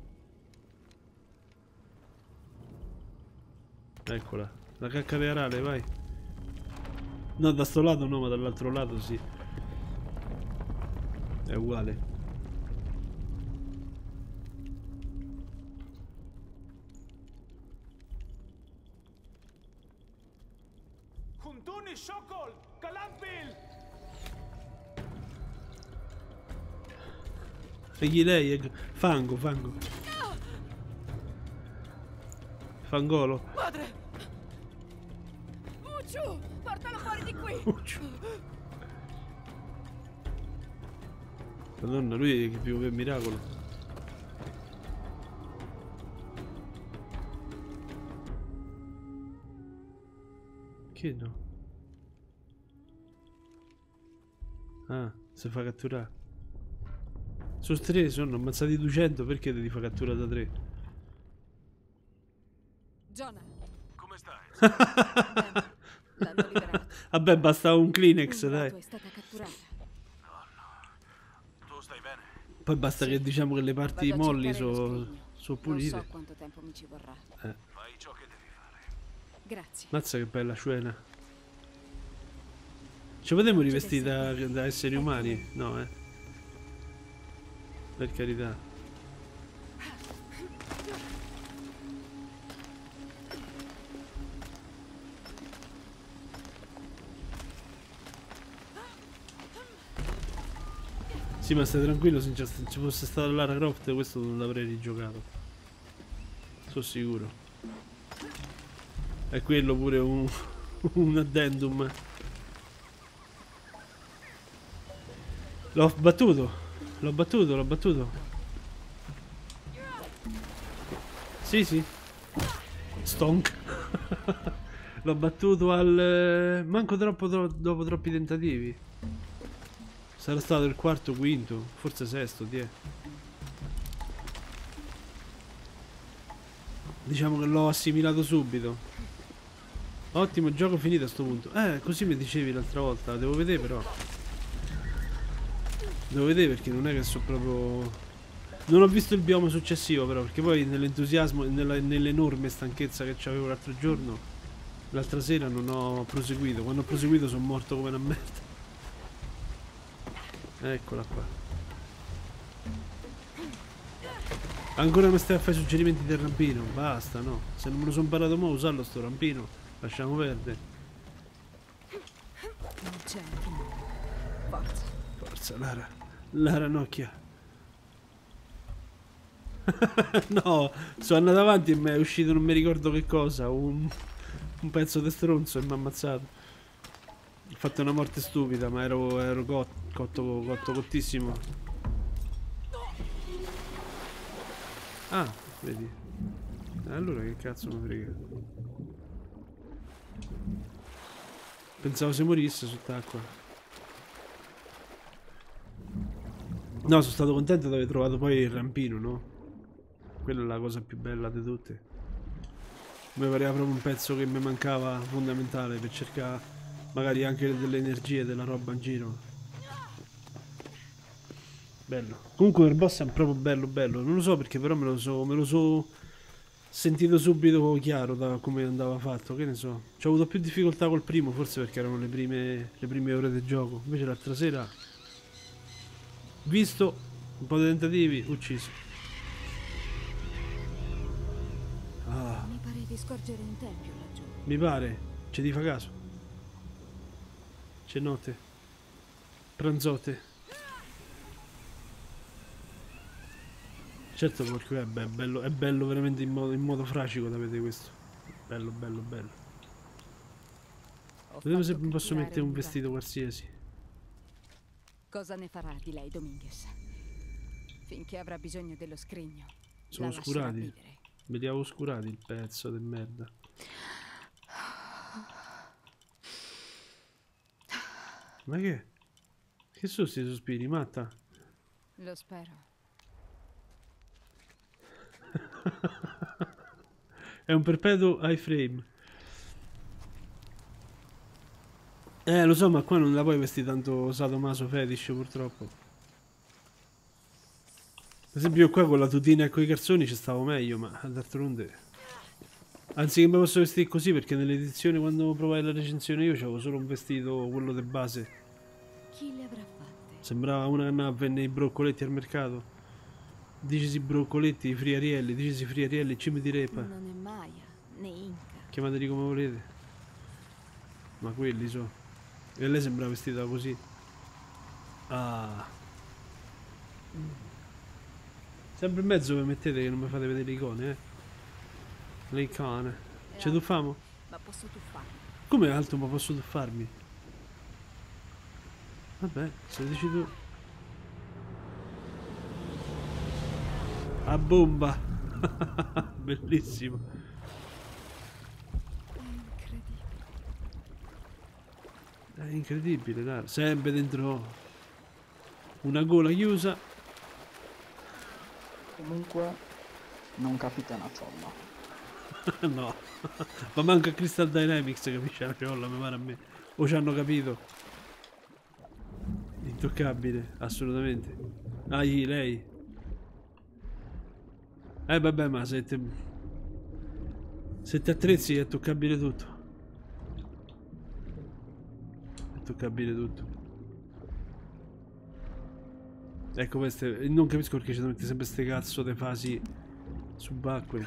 Eccola, la cacca di arale, vai. No, da sto lato no, ma dall'altro lato sì. È uguale. Egli lei è fango, fango. No! Fangolo. Madre! Ucciu! Portalo fuori di qui! Ucciu. Madonna, lui è che vive per miracolo. Che no? Ah, si fa catturare. Su tre sono ammazzati duecento, perché devi fare cattura da tre? Jonah. Come stai? L'hanno liberato. Vabbè, basta un Kleenex, dai. È stata catturata. No, no. Tu stai bene? Poi basta Sì. che diciamo che le parti Vado a molli cercare lo sono scrigno. so pulite. Non so quanto tempo mi ci vorrà. Eh. Fai ciò che devi fare. Grazie. Mazza che bella scena. Ci potremmo rivestire da, da esseri umani? No, eh. per carità. Sì, ma stai tranquillo, se ci fosse stata Lara Croft questo non l'avrei rigiocato. Sono sicuro. È quello pure un, un addendum. L'ho battuto. L'ho battuto, l'ho battuto. Sì, sì. Stonk. L'ho battuto al... manco troppo tro dopo troppi tentativi. Sarà stato il quarto, quinto, forse sesto, ti è. Diciamo che l'ho assimilato subito. Ottimo, gioco finito a sto punto. Eh, così mi dicevi l'altra volta, devo vedere però. Devo vedere perché non è che so proprio... Non ho visto il bioma successivo però, perché poi nell'entusiasmo e nell'enorme stanchezza che c'avevo l'altro giorno, l'altra sera non ho proseguito. Quando ho proseguito sono morto come una merda. Eccola qua. Ancora mi stai a fare suggerimenti del rampino? Basta, no. Se non me lo sono imparato mo' a usarlo sto rampino, lasciamo perdere. Non c'è. Forza. Forza, Lara. Lara Nokia. No, sono andato avanti e mi è uscito non mi ricordo che cosa. Un, un pezzo di stronzo e mi ha ammazzato. Ho fatto una morte stupida, ma ero, ero cotto, cotto, cotto, cottissimo. Ah, vedi. Allora che cazzo mi frega. Pensavo se morisse sott'acqua. No, sono stato contento di aver trovato poi il rampino, no? Quella è la cosa più bella di tutte. Mi pareva proprio un pezzo che mi mancava fondamentale per cercare magari anche delle energie, della roba in giro. Bello. Comunque il boss è proprio bello bello. Non lo so perché però me lo so, me lo so sentito subito chiaro da come andava fatto. Che ne so. Ci ho avuto più difficoltà col primo, forse perché erano le prime, le prime ore del gioco. Invece l'altra sera, visto un po' di tentativi, ucciso. Ah. Mi pare di scorgere un tempio laggiù. Mi pare. Ci ti fa caso? Cenote, pranzote. Certo, perché è bello, è bello veramente in modo, in modo fracico da vedere questo. Bello, bello, bello. Vediamo se mi posso mettere un vestito qualsiasi. Cosa ne farà di lei, Dominguez? Finché avrà bisogno dello scrigno. Sono oscurati. Vediamo oscurati il pezzo del merda. Ma che? Che sono sti sospiri, matta? Lo spero. È un perpetuo iframe. Eh, lo so, ma qua non la puoi vestire tanto sadomaso fetish, purtroppo. Per esempio io qua con la tutina e con i calzoni ci stavo meglio, ma d'altronde... Anzi che mi posso vestire così perché nell'edizione quando provai la recensione io c'avevo solo un vestito, quello di base. Chi le avrà fatte? Sembrava una che andava a vendere i broccoletti al mercato. Dicesi broccoletti, friarielli, dicesi friarielli, cime di repa. Non è Maya, né Inca. Chiamateli come volete. Ma quelli so. E lei sembra vestita così. Ah. Sempre in mezzo vi mettete che non mi fate vedere le icone, eh. Le icone. Ci tuffamo? Ma posso tuffarmi. Come alto ma posso tuffarmi? Vabbè, se dici tu. A bomba. Bellissimo. È incredibile, dai. Sempre dentro una gola chiusa. Comunque non capita una ciolla. No. Ma manca Crystal Dynamics capisce la ciolla, mi pare a me. O ci hanno capito. Intoccabile, assolutamente. Ah, lei. Eh vabbè, ma se te... se ti attrezzi è toccabile tutto. È toccabile tutto. Ecco queste. Non capisco perché ci sono sempre queste cazzo di fasi subacquee.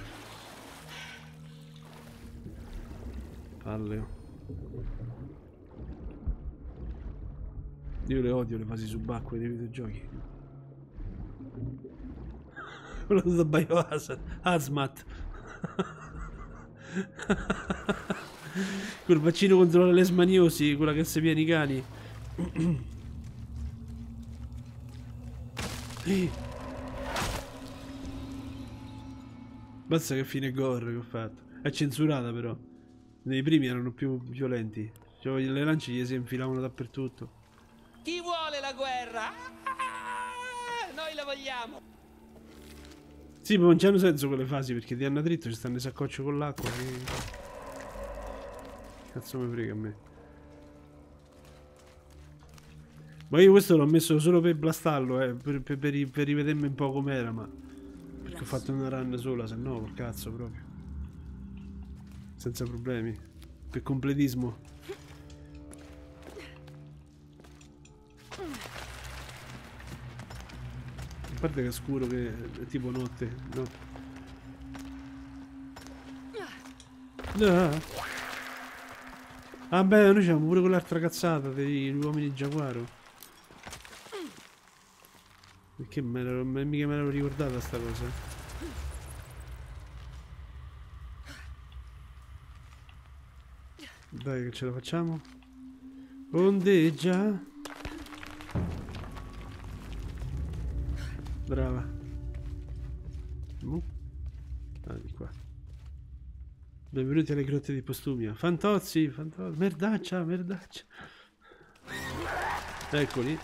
Palle. Io le odio le fasi subacquee dei videogiochi. Quello da Biohazard. Quel vaccino contro la lesmaniosi, quella che si pieni i cani. Basta che fine gore che ho fatto. È censurata però. Nei primi erano più violenti. Cioè, le lance gli si infilavano dappertutto. Chi vuole la guerra? Ah, noi la vogliamo. Sì, ma non c'hanno senso quelle fasi perché ti hanno dritto, ci stanno i saccocci con l'acqua. Che... cazzo mi frega a me. Ma io questo l'ho messo solo per blastarlo, eh, per, per, per, per rivedermi un po' com'era, ma... perché ho fatto una run sola, se no, col cazzo proprio. Senza problemi. Per completismo. A parte che è scuro, che è tipo notte. Notte. No. Ah beh, noi c'abbiamo pure quell'altra cazzata degli uomini giaguaro. Perché me l'ero, mica me l'ero ricordata sta cosa. Dai che ce la facciamo. Ondeggia. Brava. Uh. Ah, di qua. Benvenuti alle grotte di Postumia. Fantozzi, fantozzi. Merdaccia, merdaccia. Eccoli.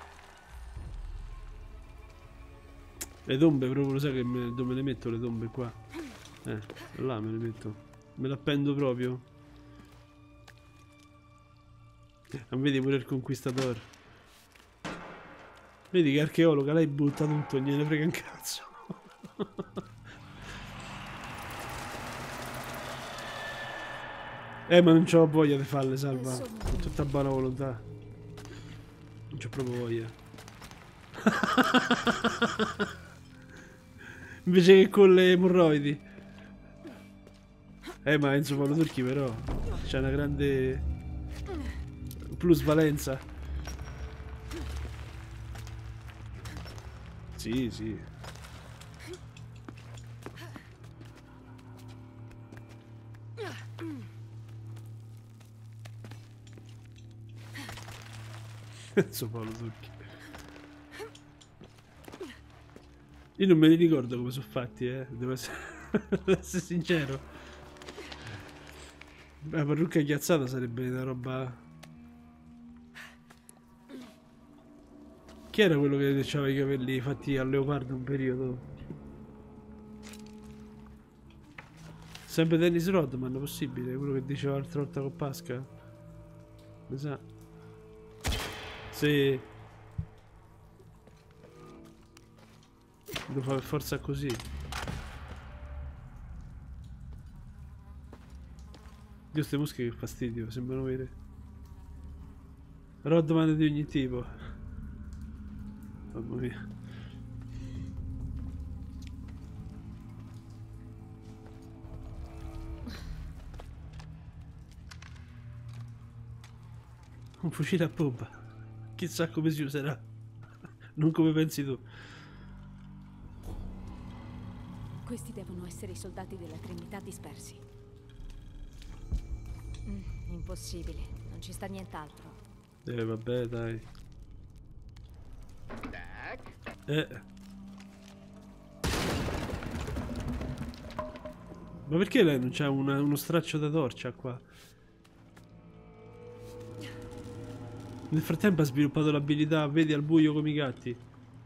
Le tombe proprio, lo sai che me, dove le metto le tombe qua? Eh, là me le metto. Me l'appendo proprio. Non vedi pure il conquistatore. Vedi che archeologa, lei butta tutto, non gliene frega un cazzo. Eh, ma non c'ho voglia di farle, Salva. Con tutta buona volontà. Non c'ho proprio voglia. Invece che con le emorroidi. Eh, ma Enzo Paolo Turchi però c'è una grande plusvalenza. Sì, sì. Enzo Paolo Turchi. Io non me li ricordo come sono fatti, eh. Devo essere, devo essere sincero. La parrucca ghiazzata sarebbe una roba. Chi era quello che aveva i capelli fatti al leopardo un periodo? Sempre Dennis Rodman, possibile? Quello che diceva l'altra volta con Pasca? Mi sa. Sì. Devo fare forza così. Dio, ste mosche che fastidio, sembrano vere. Rodman di ogni tipo. Mamma mia. Un fucile a pompa. Chissà come si userà. Non come pensi tu. Questi devono essere i soldati della Trinità dispersi. Mm, impossibile, non ci sta nient'altro. Eh vabbè dai. Eh. Ma perché lei non c'ha una, uno straccio da torcia qua? Nel frattempo ha sviluppato l'abilità, vedi al buio come i gatti.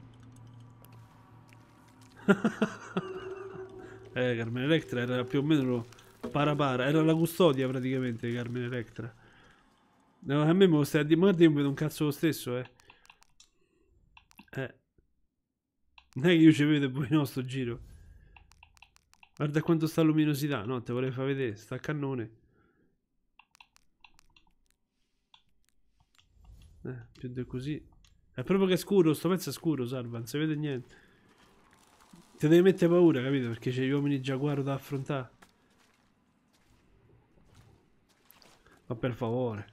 Eh, Carmen Electra era più o meno para para, era la custodia praticamente di Carmen Electra. No, a me me lo stai a dire, guarda, io vedo un cazzo lo stesso, eh. Eh. Non è che io ci vedo e voi no sto giro. Guarda quanto sta luminosità, no, te volevo far vedere, sta a cannone. Eh, più di così. È proprio che è scuro, sto pezzo è scuro, Salva, non si vede niente. Ti devi mettere paura, capito? Perché c'è gli uomini giaguaro da affrontare. Ma per favore.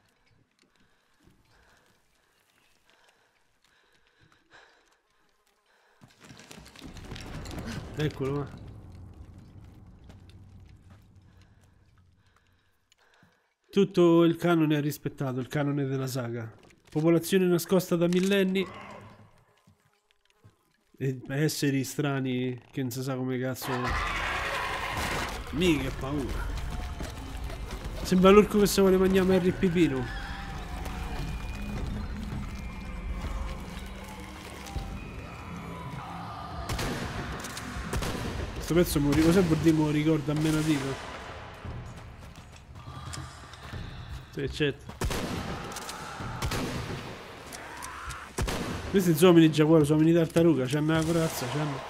Eccolo, ma. Tutto il canone è rispettato, il canone della saga. Popolazione nascosta da millenni. E esseri strani che non si sa come cazzo. Mica paura. Sembra l'orco che si vuole mangiare Harry Pipino. Questo pezzo mi ricorda, sempre di me ricorda a menadito. Sì, certo. Questi sono uomini giaguaro, sono uomini tartaruga, c'hanno la corazza, c'hanno.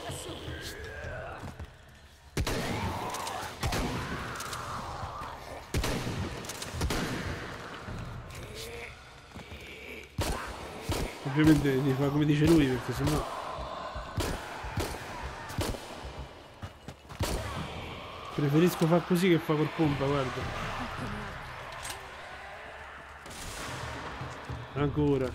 Ovviamente li fa come dice lui, perché sennò. Preferisco far così che fa col pompa, guarda. Ancora.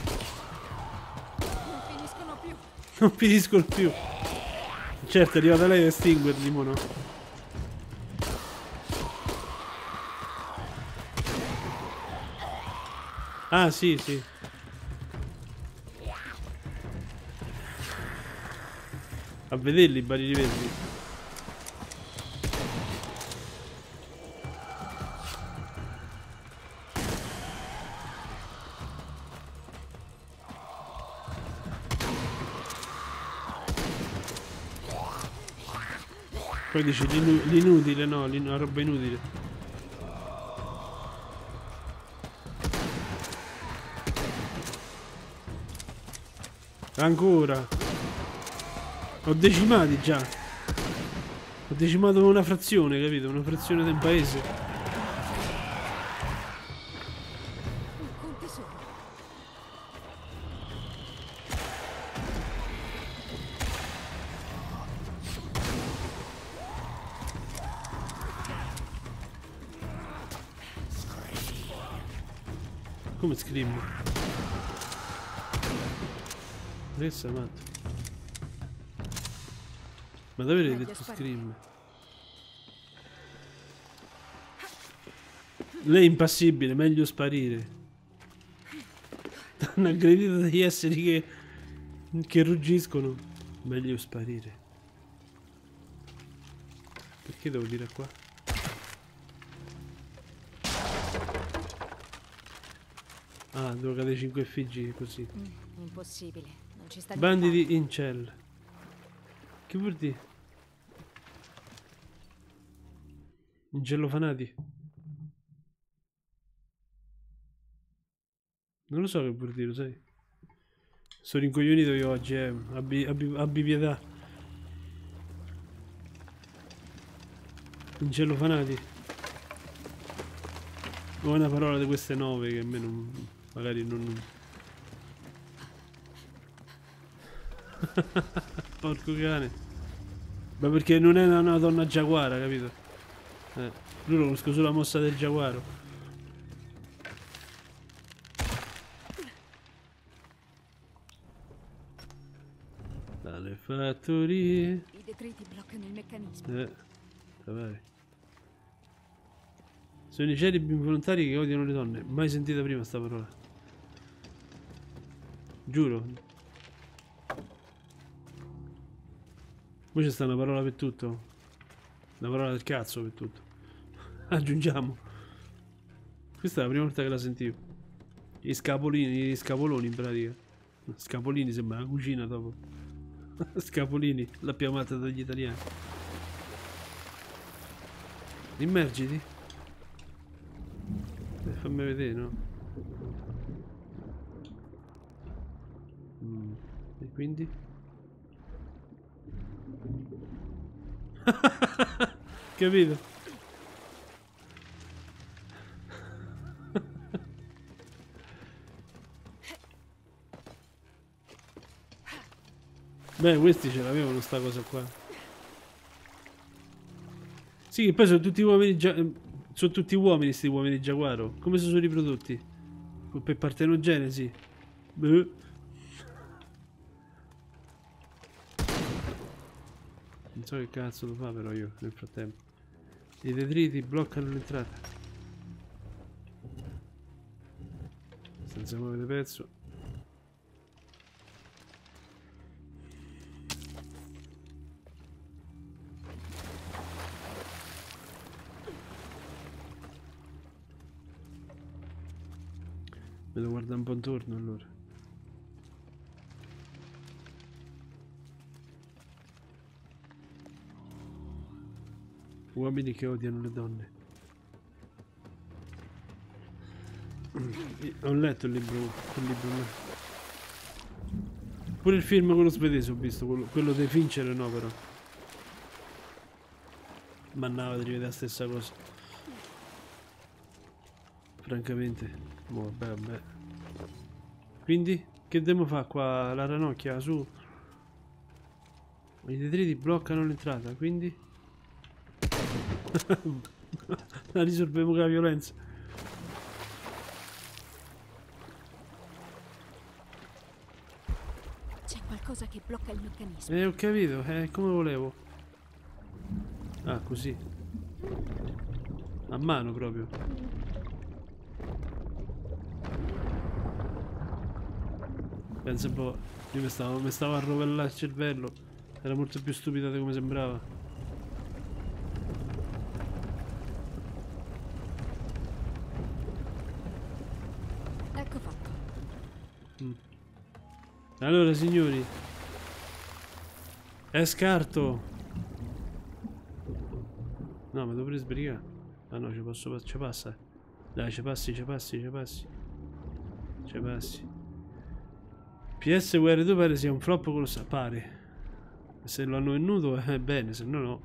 Non finiscono più. Non finiscono più. Certo, è arrivata lei a estinguerli, mo no. Ah, sì, sì. A vederli i barili verdi. Poi dice l'inutile, no, la roba inutile. Ancora. Ho decimati già. Ho decimato una frazione, capito? Una frazione del paese. Come Scream? Adesso è matto. Ma davvero hai detto Scream? Lei è impassibile, meglio sparire. Hanno aggredito degli esseri che, che ruggiscono. Meglio sparire. Perché devo dire qua? Ah, devo cadere cinque effigi così. Mm, impossibile, non ci sta. Banditi in cell. Che vuol dire? Incellofanati. Non lo so che vuol dire, lo sai? Sono rincoglionito io oggi, eh. Abbi, abbi, abbi pietà. Incellofanati. Ho una parola di queste nove che a me non... magari non... Porco cane. Ma perché non è una, una donna giaguara, capito? Eh, lui lo conosco solo la mossa del giaguaro. Dalle fattorie. I detriti bloccano il meccanismo. Eh, vai. Sono i celibi involontari che odiano le donne. Mai sentita prima sta parola. Giuro. Poi c'è sta una parola per tutto. Una parola del cazzo per tutto. Aggiungiamo. Questa è la prima volta che la sentivo. Gli scapolini, gli scapoloni in pratica. Scapolini sembra una cucina dopo. Scapolini, la chiamata dagli italiani. Immergiti. Eh, fammi vedere, no? Mm. E quindi? Capito? Beh, questi ce l'avevano sta cosa qua. Sì, che poi sono tutti uomini gia... sono tutti uomini sti uomini giaguaro. Come si sono riprodotti? Per partenogenesi. Beh. Non so che cazzo lo fa però io nel frattempo. I detriti bloccano l'entrata. Senza muovere pezzo. Me lo guarda un po' intorno allora. Uomini che odiano le donne. Ho letto il libro, quel libro là. Pure il film quello svedese ho visto, quello, quello dei Fincher no però. Mannava di rivedere la stessa cosa. Francamente. Oh, vabbè, vabbè. Quindi? Che dobbiamo fare qua? La ranocchia, su. I detriti bloccano l'entrata, quindi? La risolviamo con la violenza. C'è qualcosa che blocca il meccanismo. Eh, ho capito, è eh, come volevo. Ah, così. A mano proprio. Pensa un po', io mi stavo, mi stavo a rovellare il cervello. Era molto più stupida di come sembrava. Ecco fatto. Mm. Allora signori, è scarto. No, ma dovrei sbrigare. Ah no, ci posso ci passa. Dai, ci passi, ci passi, ci passi. Ci passi. P S W R due pare sia un flop colossale. Pare. Se lo hanno venduto è bene, se no no.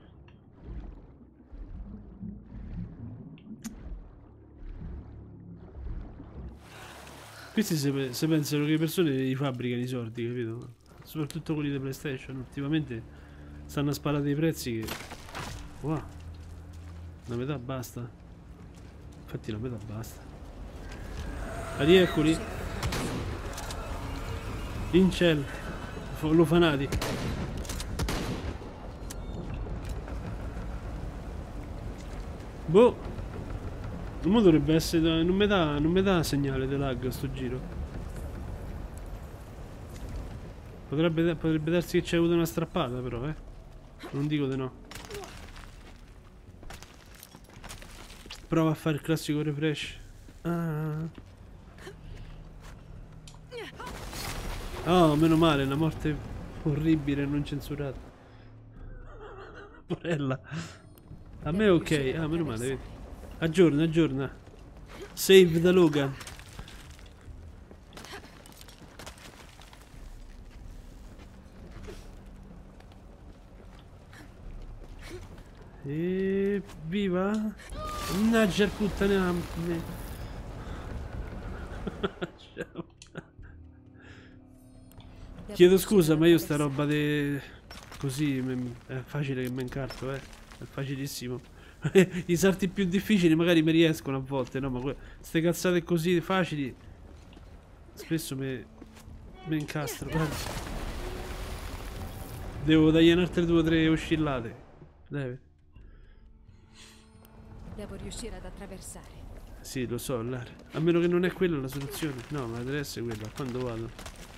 Questi se, se pensano che le persone li fabbricano i sordi, capito? Soprattutto quelli di PlayStation. Ultimamente stanno a sparare i prezzi che... Wow. La metà basta. Infatti la metà basta. Rieccoli. Incel. Lofanati. Boh. Non dovrebbe essere. Non mi dà. Non mi dà segnale di lag sto giro. Potrebbe, potrebbe darsi che c'è avuto una strappata però, eh. Non dico di no. Prova a fare il classico refresh. Ah. Oh, meno male, una morte orribile e non censurata. Porella. A me è ok. Ah, meno male, vedi. Aggiorna, aggiorna. Save da Logan. E viva. Mannaggia il puttana. Ciao. Chiedo scusa, ma io sta roba de... così è facile che mi incarto, eh. È facilissimo. I salti più difficili magari mi riescono a volte, no? Ma queste cazzate così facili spesso mi mi incastro, guarda. Devo dargli un'altra due o tre oscillate. Deve. Devo riuscire ad attraversare. Sì, lo so, Lara. A meno che non è quella la soluzione. No, ma deve essere quella. Quando vado?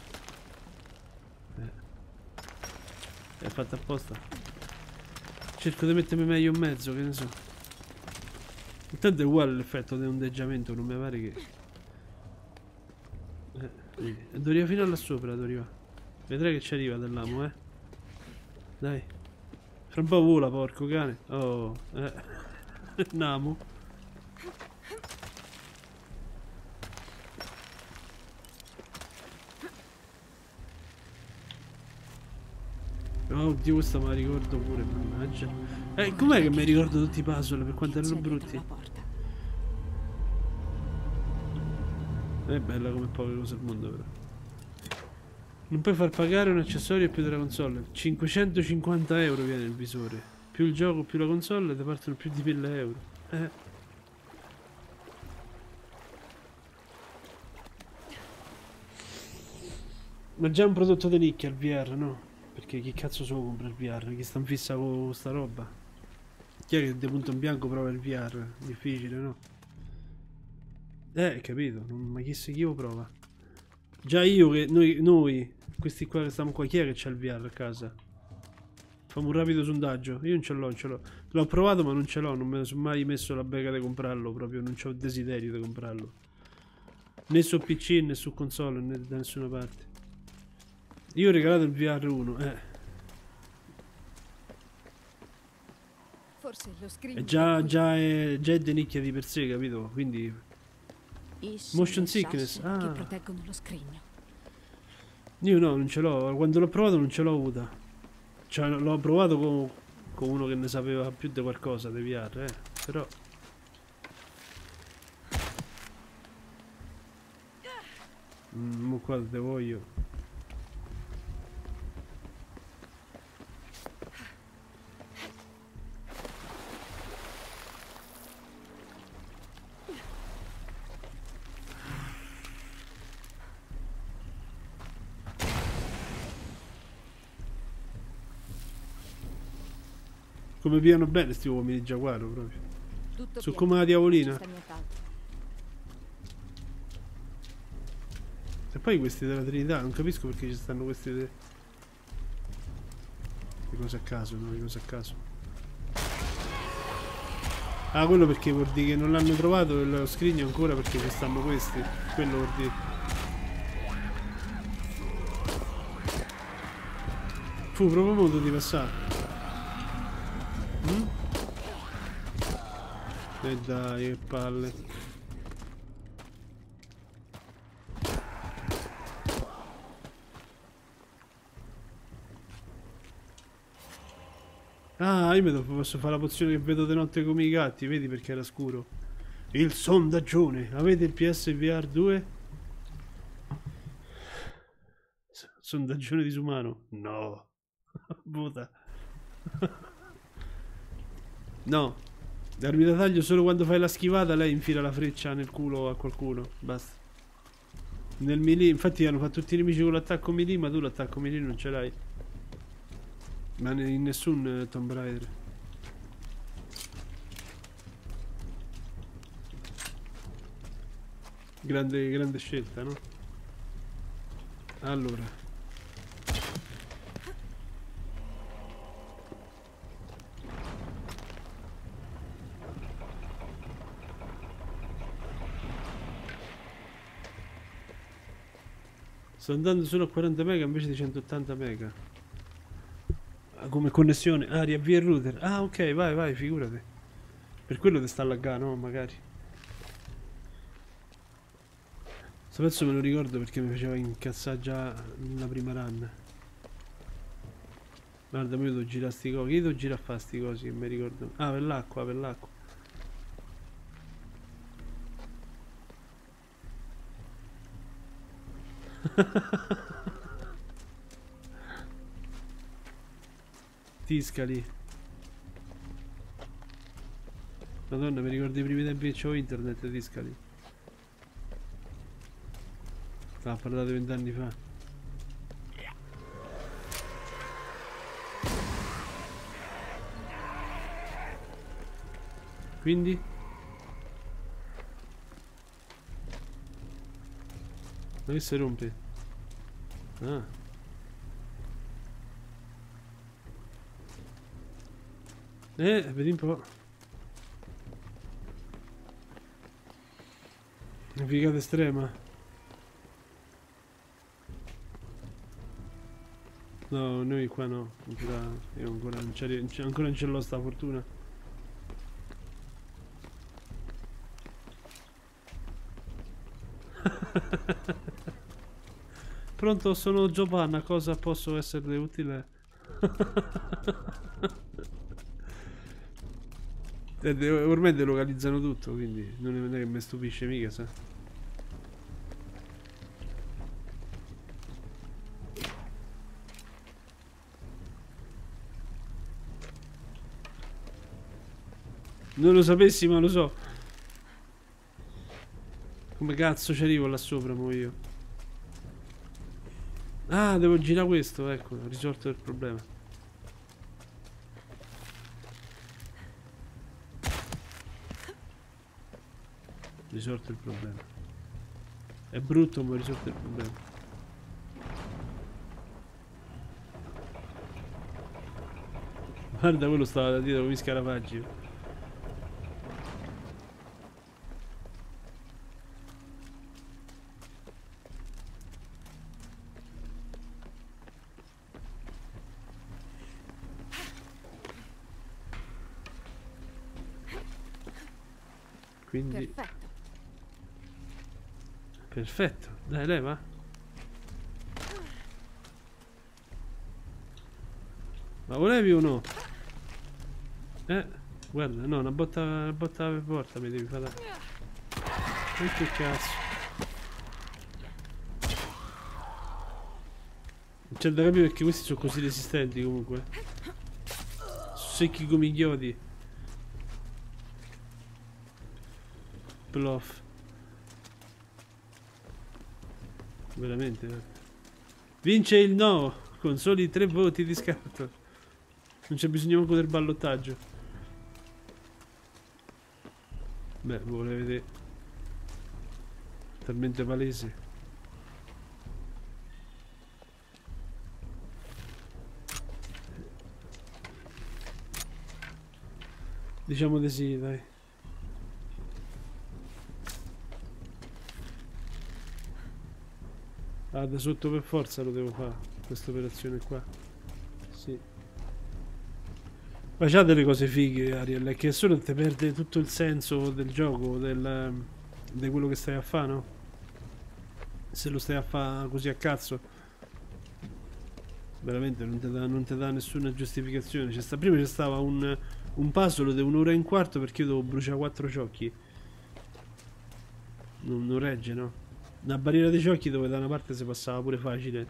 Eh. È fatta apposta. Cerco di mettermi meglio in mezzo, che ne so. Intanto è uguale l'effetto di ondeggiamento, non mi pare che... Eh, vedi. Devo arrivare fino là sopra, devo arrivare. Vedrai che ci arriva dell'amo, eh. Dai. Fra un po' vola, porco cane. Oh, eh. Namo. Oddio, questa me la ricordo pure, mannaggia. Eh, com'è che mi ricordo tutti i puzzle per quanto erano brutti? È bella come poche cose al mondo, però. Non puoi far pagare un accessorio più della console. cinquecentocinquanta euro viene il visore. Più il gioco più la console ti partono più di mille euro. Eh. Ma già è un prodotto di nicchia il V R, no? Perché chi cazzo se lo compra il V R? Chi sta in fissa con sta roba? Chi è che di punto in bianco prova il V R? Difficile, no? Eh, capito, ma chi se chi lo prova? Già io che noi, noi, questi qua che stiamo qua, chi è che c'ha il V R a casa? Fammi un rapido sondaggio. Io non ce l'ho, non ce l'ho. L'ho provato ma non ce l'ho, non me ne sono mai messo la bega di comprarlo, proprio non c'ho il desiderio di comprarlo. Né su P C né su console né da nessuna parte. Io ho regalato il V R uno, eh. Forse lo scrivo. È già, già è già è di nicchia di per sé, capito? Quindi motion sickness. Ah. Che proteggono lo scrigno. Io no, non ce l'ho. Quando l'ho provato non ce l'ho avuta. Cioè l'ho provato con, con uno che ne sapeva più di qualcosa di V R, eh. Però mm, qua te voglio. Come piano bene sti uomini di giaguaro proprio. Sono come la diavolina. E poi questi della Trinità, non capisco perché ci stanno questi de... Le cose a caso, no? Le cose a caso. Ah, quello perché vuol dire che non l'hanno trovato lo scrigno ancora perché ci stanno questi. Quello vuol dire. Fu proprio modo di passare. Mm? E dai, che palle. Ah, io mi dopo posso fare la pozione che vedo di notte come i gatti, vedi perché era scuro. Il sondaggione. Avete il P S V R due? Sondaggione disumano? No. Vota. No, armi da taglio solo quando fai la schivata lei infila la freccia nel culo a qualcuno, basta. Nel melee, infatti hanno fatto tutti i nemici con l'attacco melee, ma tu l'attacco melee non ce l'hai. Ma in nessun uh, Tomb Raider. Grande, grande scelta, no? Allora sto andando solo a quaranta mega invece di centottanta mega. Ah, come connessione. Ah, riavvia il router. Ah, ok, vai, vai, figurati. Per quello ti sta laggando, no? Magari. Questo pezzo me lo ricordo perché mi faceva incazzare già la prima run. Guarda, io devo girare sti cosi. Io devo girare a fare sti cosi che mi ricordo. Ah, per l'acqua, per l'acqua. Tiscali. Madonna, mi ricordo i primi tempi che c'avevo internet, Tiscali. Ah, parlate vent'anni fa. Quindi? Ma che si rompe? Ah. Eh, vedi un po'. Una figata estrema. No, noi qua no. Ancora, io ancora non ce ancora non ce l'ho sta fortuna. Pronto, sono Giovanna, cosa posso esserle utile? Ormai delocalizzano tutto, quindi non è che mi stupisce mica, sa. Non lo sapessi, ma lo so. Come cazzo ci arrivo là sopra, mo io? Ah, devo girare questo, ecco, ho risolto il problema. Risolto il problema. È brutto, ma ho risolto il problema. Guarda, quello stava da dietro come scarafaggi. Quindi Perfetto. Perfetto. Dai, leva. Ma volevi o no? Eh, guarda, no, una botta, una botta per porta mi devi fare. E che cazzo. C'è da capire perché questi sono così resistenti comunque. Secchi come i chiodi. Bluff. Veramente eh. Vince il no con soli tre voti di scarto. Non c'è bisogno manco del ballottaggio. Beh, vuole vedere. Talmente palese. Diciamo di sì, dai. Ah, da sotto per forza lo devo fare, questa operazione qua. Sì. Ma c'ha delle cose fighe, Ariel, è che solo ti perde tutto il senso del gioco, del, di quello che stai a fare, no? Se lo stai a fare così a cazzo. Veramente non ti dà, non ti dà nessuna giustificazione. C'è sta, prima c'è stava un, un puzzle di un'ora e un quarto perché io devo bruciare quattro ciocchi. Non, non regge, no? Una barriera dei ciocchi dove da una parte si passava pure facile.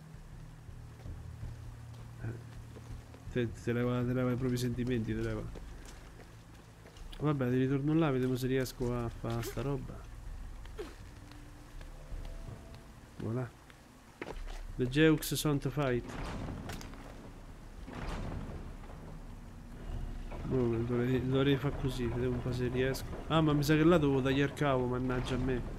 Eh. Te, te, leva, te leva i propri sentimenti, te leva. Vabbè, ti ritorno là, vediamo se riesco a fare sta roba. Voilà. The Jeux sont fight. Oh, dovrei, dovrei fare così, vediamo un po' se riesco. Ah, ma mi sa che là devo tagliare il cavo, mannaggia a me.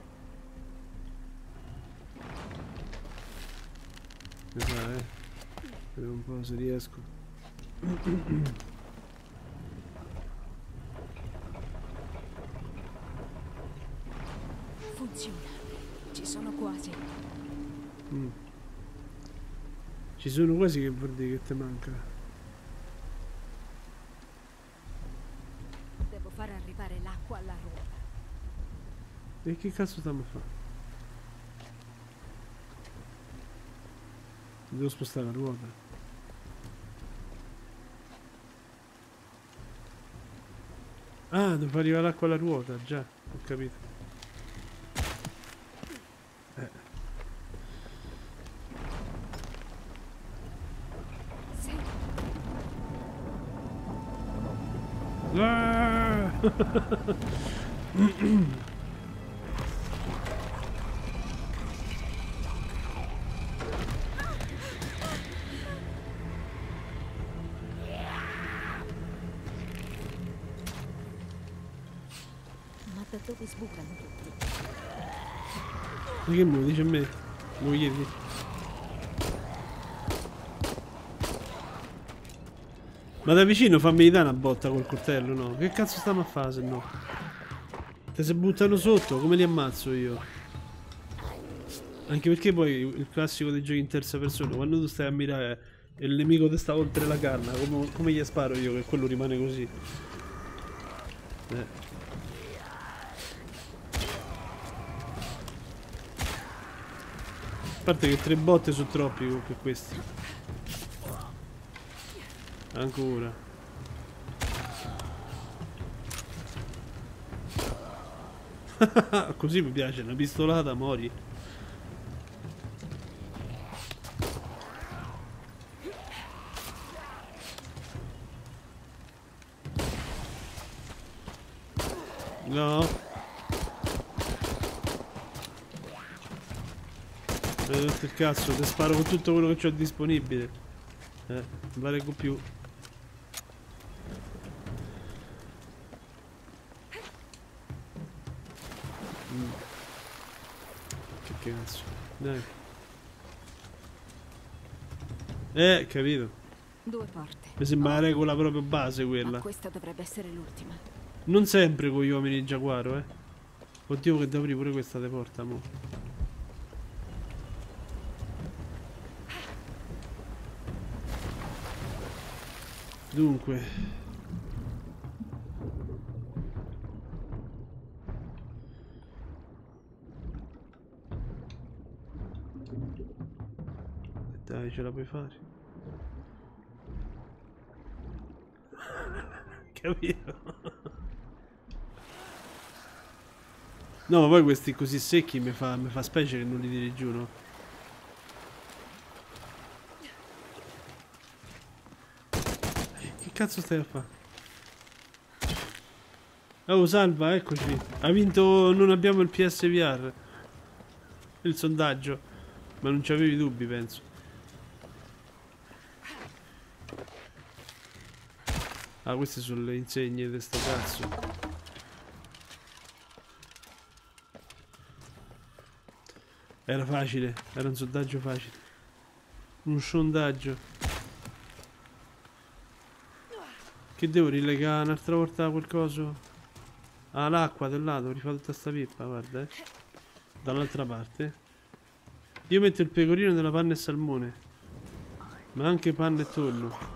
Eh, vediamo un po' se riesco. Funziona. Ci sono quasi. Mm. Ci sono quasi, che vuol dire che ti manca. Devo far arrivare l'acqua alla ruota. E che cazzo stiamo a fare? Devo spostare la ruota. Ah, devo far arrivare l'acqua alla ruota, già, ho capito. Eh. Sì. Ah! Da dove sbucano tutti? Ma che mo dice a me? Lo chiedi? Ma da vicino fammi dare una botta col coltello, no? Che cazzo stiamo a fare se no? Te se buttano sotto, come li ammazzo io? Anche perché poi il classico dei giochi in terza persona, quando tu stai a mirare e il nemico ti sta oltre la canna, come, come gli sparo io che quello rimane così? Eh. A parte che tre botte sono troppi per questi. Ancora. Così mi piace, una pistolata, mori. No. Eh, tutto il cazzo, ti sparo con tutto quello che ho disponibile. Eh, non la reggo più. Mm. Che cazzo. Dai. Eh, capito. Due porte. Mi sembra la regola proprio base quella. Ma questa dovrebbe essere l'ultima. Non sempre con gli uomini giaguaro, eh. Oddio che devo aprire pure questa te porta, mo. Dunque. Dai, ce la puoi fare. Capito? No, ma poi questi così secchi mi fa, mi fa specie che non li tiri giù, no? Che cazzo stai a fare? Oh, salva, eccoci. Ha vinto, non abbiamo il P S V R. Il sondaggio. Ma non c'avevi dubbi, penso. Ah, queste sono le insegne di sto cazzo. Era facile, era un sondaggio facile. Un sondaggio. Che devo rilegare un'altra volta quel coso? Ah, l'acqua del lato, rifà tutta sta pippa, guarda, eh. Dall'altra parte. Io metto il pecorino della panna e salmone. Ma anche panna e tonno.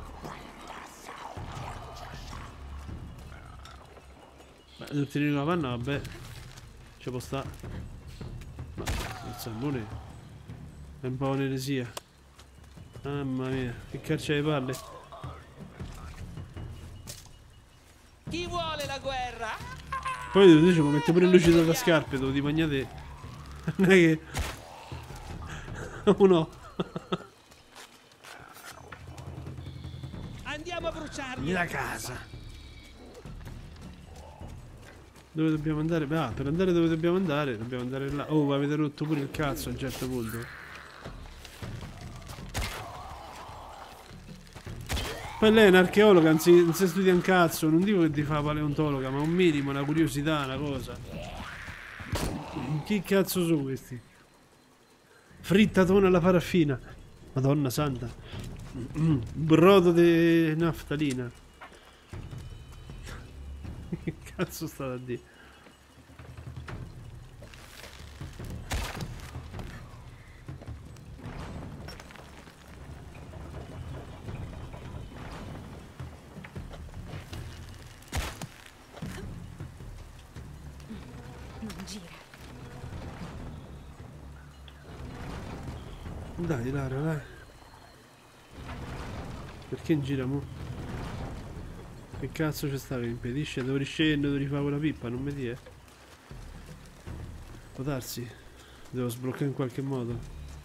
Devo ottenere la panna, vabbè. Ci può sta. Ma il salmone è un po' un'eresia. Mamma mia, che caccia di palle. Chi vuole la guerra? Poi devo dire, mette pure il lucido dalle scarpe, devo di magnate. Non è che. Oh no. Andiamo a bruciarli la casa. Dove dobbiamo andare? Ah, per andare dove dobbiamo andare, dobbiamo andare là. Oh, avete rotto pure il cazzo a un certo punto. Poi lei è un'archeologa, non si, non si studia un cazzo. Non dico che ti fa paleontologa, ma un minimo, una curiosità, una cosa. Chi cazzo sono questi? Frittatone alla paraffina. Madonna santa. Brodo di naftalina. Che cazzo sta a dire? Non gira. Dai, Lara, dai. Perché in gira mo? Che cazzo c'è sta che impedisce? Devo riscendere, devo rifare quella pippa, non mi dire. Può darsi. Devo sbloccare in qualche modo.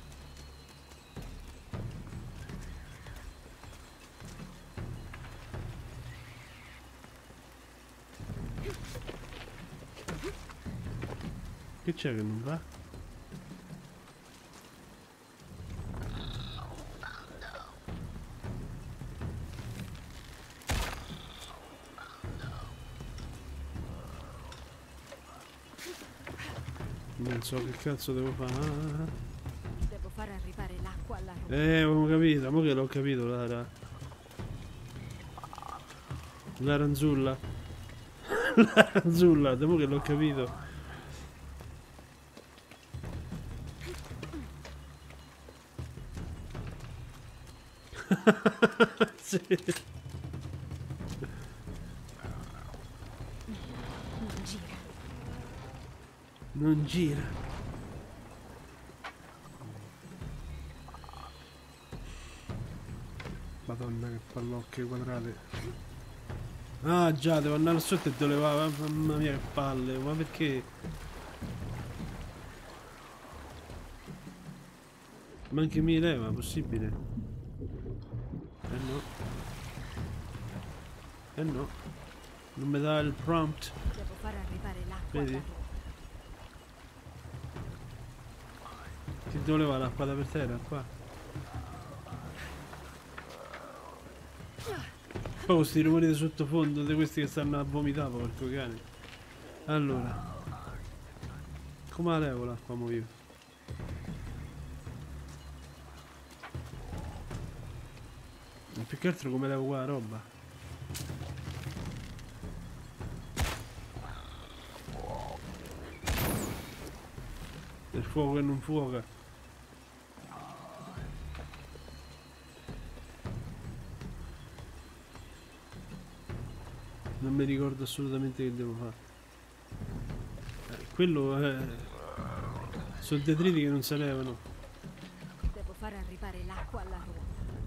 Che c'è che non va? Non so che cazzo devo fare. Devo far arrivare l'acqua alla ruota. Eh, avevo capito, mo che l'ho capito, Lara. L'aranzulla. L'aranzulla, dopo che l'ho capito. Sì. Non gira. Non gira. Madonna che pallocche quadrate. Ah già, devo andare sotto e devo levare. Mamma mia che palle, ma perché? Ma anche mi leva, possibile? Eh no. Eh no. Non mi dà il prompt. Devo far arrivare l'acqua. Vedi? Che dove va l'acqua da per terra? Qua. Poi questi rumori di sottofondo di questi che stanno a vomitare, porco cane. Allora. Come la levo l'acqua mo io? E più che altro come levo qua la roba? Del fuoco che non fuoca. Non mi ricordo assolutamente che devo fare. Eh, quello è... sono detriti che non se levano. Devo far arrivare l'acqua alla ruota.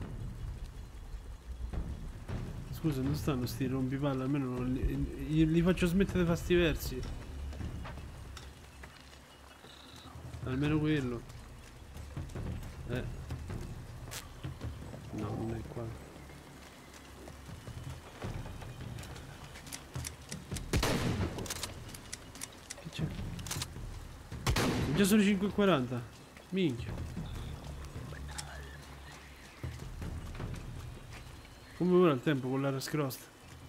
Scusa, non stanno sti rompipalle, almeno non li, li, li faccio smettere di fare sti versi. Almeno quello. Eh. No, non è qua. Che c'è? Già sono cinque e quaranta. Minchia. Come ora il tempo con l'aria scrosta?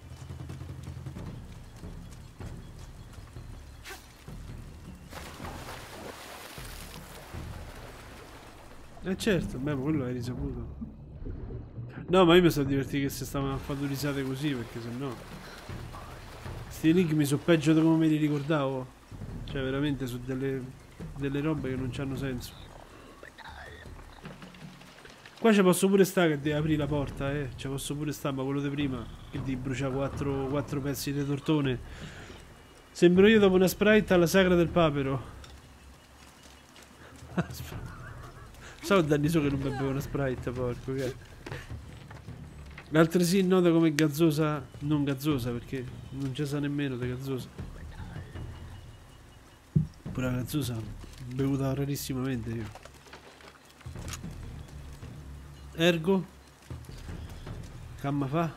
Eh certo, beh, ma quello hai risaputo. No, ma io mi sono divertito che si stavano a fare risate così, perché sennò sti enigmi sono peggio di come me li ricordavo. Cioè veramente su delle, delle robe che non c'hanno senso. Qua ci posso pure stare che devi aprire la porta, eh. Ci posso pure stare, ma quello di prima, che di brucia quattro, quattro pezzi di tortone. Sembro io dopo una Sprite alla sagra del papero. So danni so che non bevevo una Sprite, porco che. L'altra sì nota come gazzosa, non gazzosa perché non ci sa nemmeno di gazzosa. Pure la gazzosa bevuta rarissimamente io. Ergo Camma fa.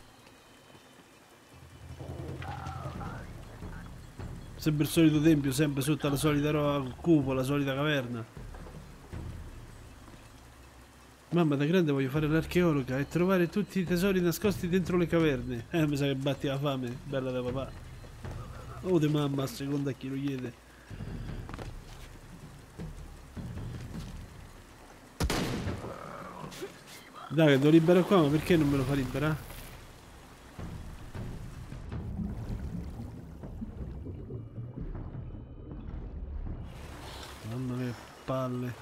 Sempre il solito tempio, sempre sotto la solita cupola, la solita caverna. Mamma, da grande voglio fare l'archeologa e trovare tutti i tesori nascosti dentro le caverne. Eh, mi sa che batti la fame, bella da papà. Oh, de mamma, a seconda a chi lo chiede. Dai, che devo liberare qua, ma perché non me lo fa liberare? Mamma mia, palle.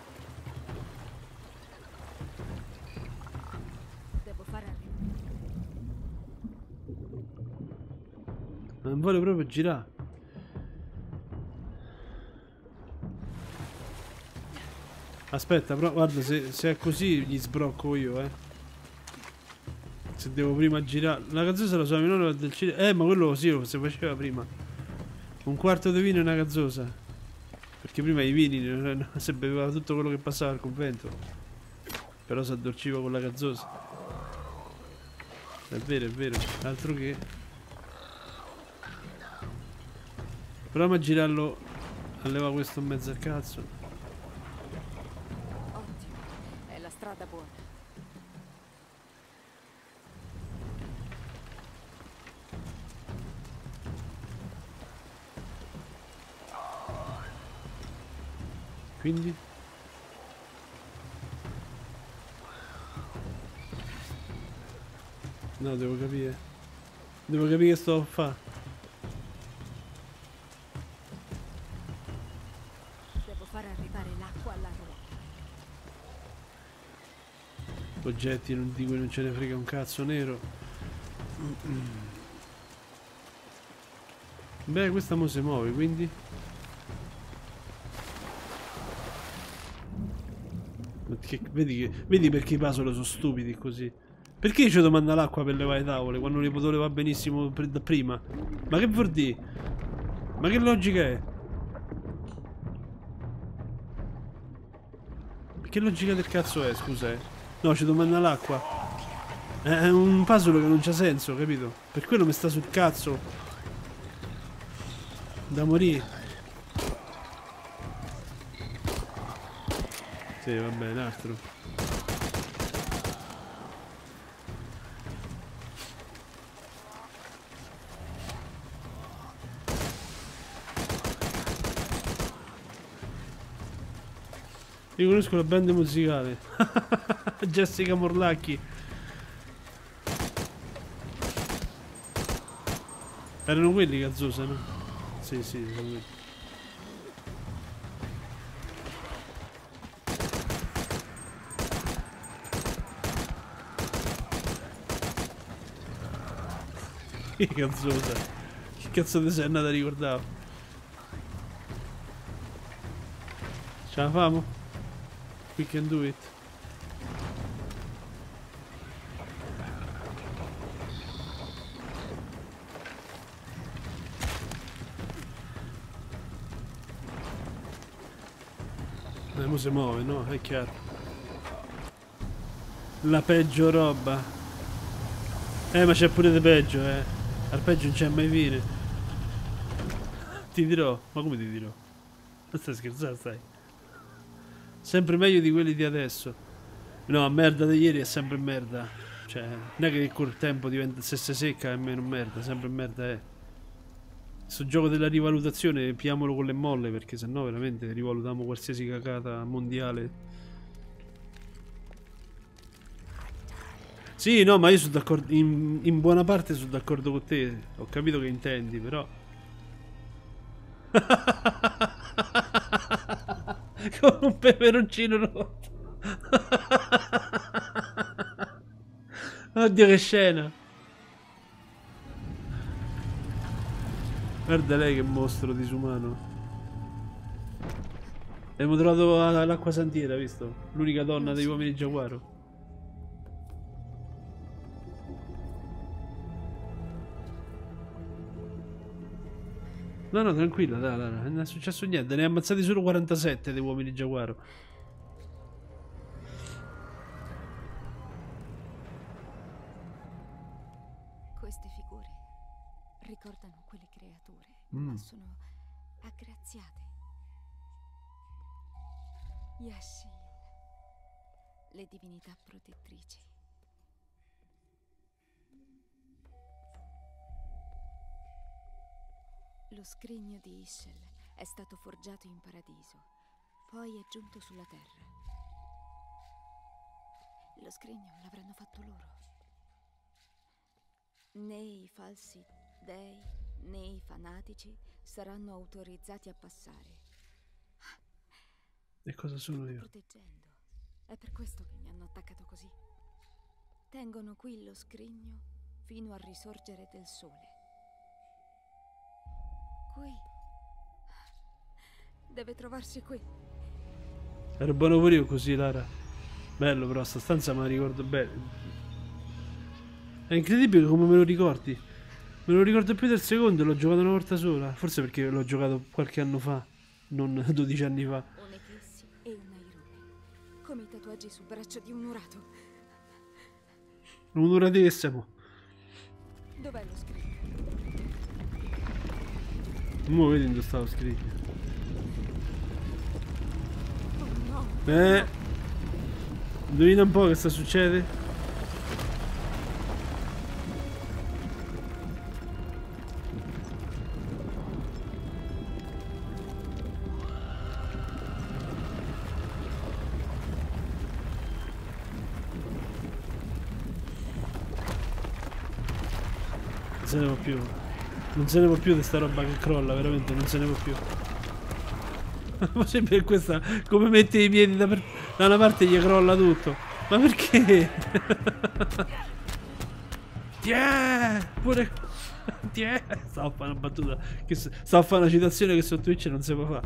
Non vuole proprio girare. Aspetta, però guarda, se, se è così gli sbrocco io, eh. Se devo prima girare. La gazzosa la sua minore del cinema. Eh, ma quello sì, lo si faceva prima. Un quarto di vino e una gazzosa. Perché prima i vini si beveva tutto quello che passava al convento. Però si addolciva con la gazzosa. È vero, è vero. Altro che. Proviamo a girarlo, a levare questo in mezzo al cazzo. Ottimo, è la strada buona. Quindi? No, devo capire. Devo capire che sto a fare. Oggetti di cui non ce ne frega un cazzo nero. Beh, questa mo si muove, quindi che, vedi, che, vedi perché i puzzle sono stupidi così. Perché ci domanda l'acqua per levare le tavole quando li potevo levare benissimo da prima? Ma che vuol dire? Ma che logica è? Che logica del cazzo è, scusa, eh? No, ci domanda l'acqua. È un puzzle che non c'ha senso, capito? Per quello mi sta sul cazzo. Da morire. Sì, vabbè, un altro. Io conosco la band musicale. Jessica Morlacchi. Erano quelli Gazzosa, no? Sì, sì, sono quelli. Che Gazzosa. Che cazzo ti sei andata a ricordare? Ce la famo? We can do it. Eh, mo si muove, no? È chiaro. La peggio roba. Eh, ma c'è pure di peggio, eh. Al peggio non c'è mai fine. Ti dirò. Ma come ti dirò? Non stai scherzando, stai? Sempre meglio di quelli di adesso. No, merda di ieri è sempre merda. Cioè, non è che col tempo diventa, se si secca è meno merda, sempre merda è. Questo gioco della rivalutazione piamolo con le molle, perché sennò veramente rivalutiamo qualsiasi cagata mondiale. Sì, no, ma io sono d'accordo, in, in buona parte sono d'accordo con te. Ho capito che intendi, però. Con un peperoncino rotto. Oddio che scena. Guarda lei che mostro disumano. Abbiamo trovato l'acqua santiera, visto? L'unica donna degli uomini giaguaro. No, no, tranquilla, dai, dai, non è successo niente. Ne ha ammazzati solo quarantasette dei uomini giaguaro. Queste figure ricordano quelle creature, Mm. ma sono aggraziate. Yashil, le divinità protettrici. Lo scrigno di Ishel è stato forgiato in paradiso, poi è giunto sulla terra. Lo scrigno l'avranno fatto loro. Né i falsi dei né i fanatici saranno autorizzati a passare. E cosa sono io? Proteggendo. È per questo che mi hanno attaccato così. Tengono qui lo scrigno fino al risorgere del sole. Qui. Deve trovarsi qui. Ero buono pure io così, Lara. Bello però, sta stanza me la ricordo bene. È incredibile come me lo ricordi. Me lo ricordo più del secondo, l'ho giocato una volta sola. Forse perché l'ho giocato qualche anno fa, non dodici anni fa. Un eclissi e un airone. Come i tatuaggi sul braccio di un urato. Un uratissimo. Dov'è lo scrigno? Mo vedi dove stavo scritto. Oh no. Eh. Indovina un po' che sta succede? Non se ne può più. Non se ne può più di sta roba che crolla, veramente, non se ne può più. Ma sempre questa, come mette i piedi da, per, da una parte gli crolla tutto. Ma perché? Tiè! Pure... Tiè! Stavo a fare una battuta, che stavo a fare una citazione che su Twitch non si può fare.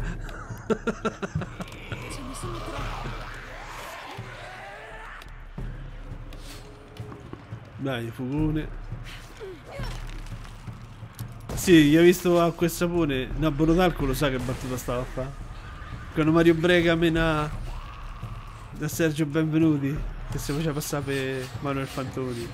Ce ne sono troppi. Dai, fugone. Sì, gli ho visto a quel sapone. No, Bonotalco lo sa che battuta stava a fare. Quando Mario Brega mena da Sergio Benvenuti. che si faceva passare per Manuel Fantoni.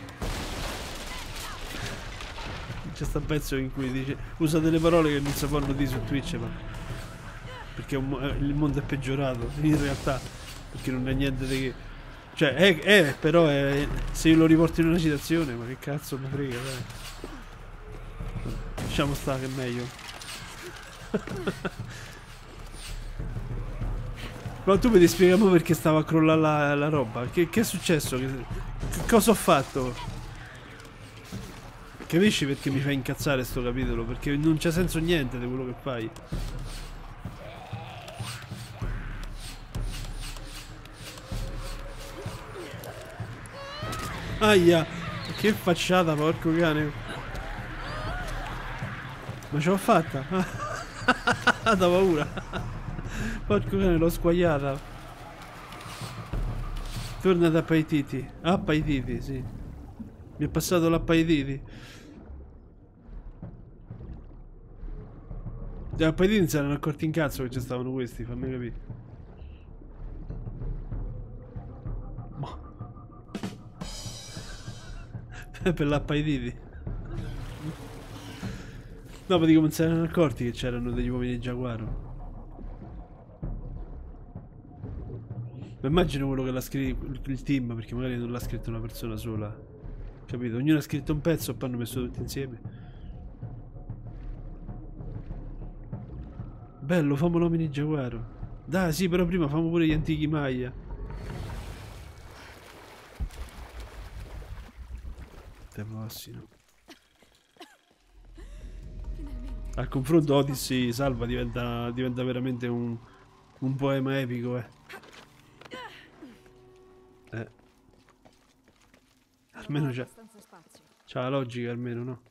C'è sta pezzo in cui dice usa delle parole che non si possono dire su Twitch, ma perché un, il mondo è peggiorato in realtà, perché non è niente di che, cioè è, è però è, se io lo riporto in una citazione, ma che cazzo mi frega, dai. Lasciamo sta che è meglio. Ma tu mi devi spiegare perché stava a crollare la, la roba, che, che è successo, che, che cosa ho fatto? Capisci perché mi fa incazzare sto capitolo? Perché non c'è senso niente di quello che fai. Aia, che facciata, porco cane. Ma ce l'ho fatta. Da paura. Porco cane, l'ho squagliata. Torna da Paititi. Ah, Paititi, sì. Mi è passato la Paititi. A Paititi non si erano accorti in cazzo che ci stavano questi, fammi capire. Per la Paititi. No, ma dico, non si erano accorti che c'erano degli uomini giaguaro. Ma immagino quello che l'ha scritto il team, perché magari non l'ha scritto una persona sola. Capito? Ognuno ha scritto un pezzo e poi hanno messo tutti insieme. Bello, famo l'uomini giaguaro. Dai, sì, però prima famo pure gli antichi Maya. Te possino. Al confronto Odyssey Salva diventa, diventa veramente un, un poema epico, eh. Eh. Almeno c'ha c'ha la logica, almeno, no?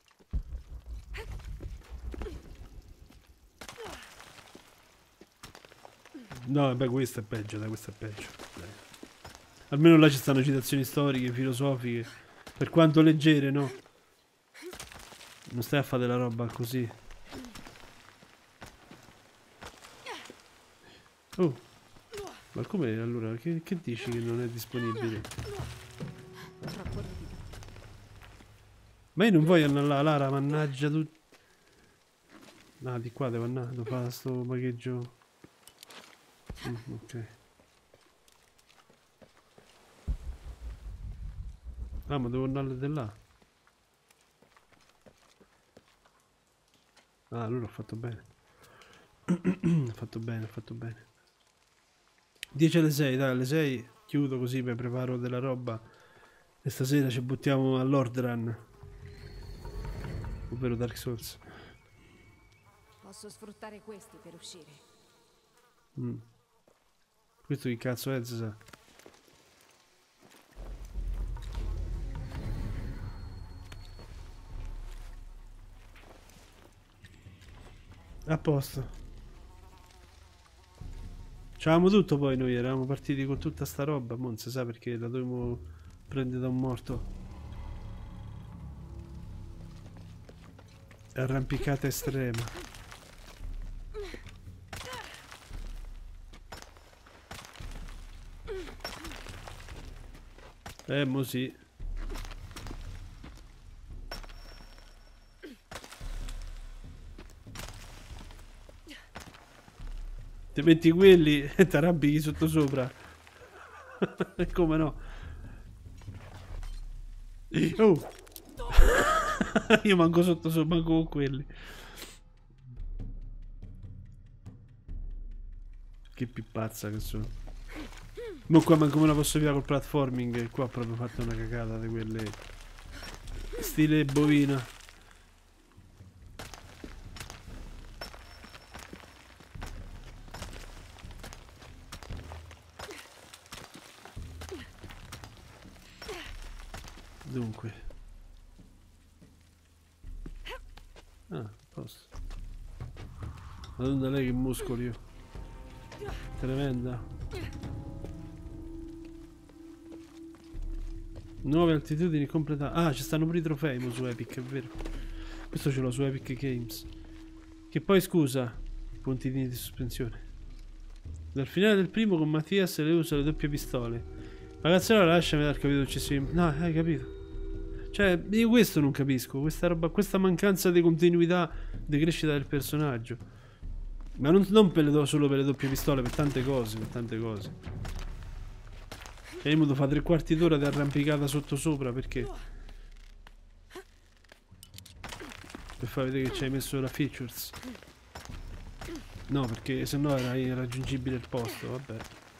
No, vabbè, questo è peggio, dai, questo è peggio. Dai. Almeno là ci stanno citazioni storiche, filosofiche. Per quanto leggere, no? Non stai a fare della roba così. Oh. Ma come allora? Che, che dici che non è disponibile? Ma io non voglio andare là, Lara, mannaggia tu. No, di qua devo andare, devo fare sto pagheggio. Mm, ok. Ah, ma devo andare di là. Ah, allora ho fatto bene. Ho fatto bene, ho fatto bene. dieci alle sei, dai, alle sei chiudo così mi preparo della roba. E stasera ci buttiamo all'Horde Run. Ovvero Dark Souls. Posso sfruttare questi per uscire. Mm. Questo che cazzo è, si sa. A posto. C'avevamo tutto poi noi, eravamo partiti con tutta sta roba, ma non si sa perché la dovevo prendere da un morto. Arrampicata estrema. Eh, mo sì. Ti metti quelli e ti arrabbichi sotto sopra. Come no? Oh. Io manco sotto sopra, manco con quelli. Che pippazza che sono. Ma qua manco me la posso via col platforming. Qua ho proprio fatto una cagata di quelle stile bovina. Dunque. Ah, a posto. Madonna, lei che muscoli io. Tremenda. Nuove altitudini completate. Ah, ci stanno pure i trofei mo su Epic, è vero. Questo ce l'ho su Epic Games. Che poi scusa, puntini di sospensione. Dal finale del primo con Mattias le usa le doppie pistole. La canzone lasciami dal capitolo successivo. No, hai capito. Cioè, io questo non capisco. Questa roba, questa mancanza di continuità di crescita del personaggio. Ma non, non per le, solo per le doppie pistole, per tante cose, per tante cose. E io mi fa tre quarti d'ora di arrampicata sotto sopra, perché? Per far vedere che ci hai messo la features. No, perché sennò era irraggiungibile il posto, vabbè.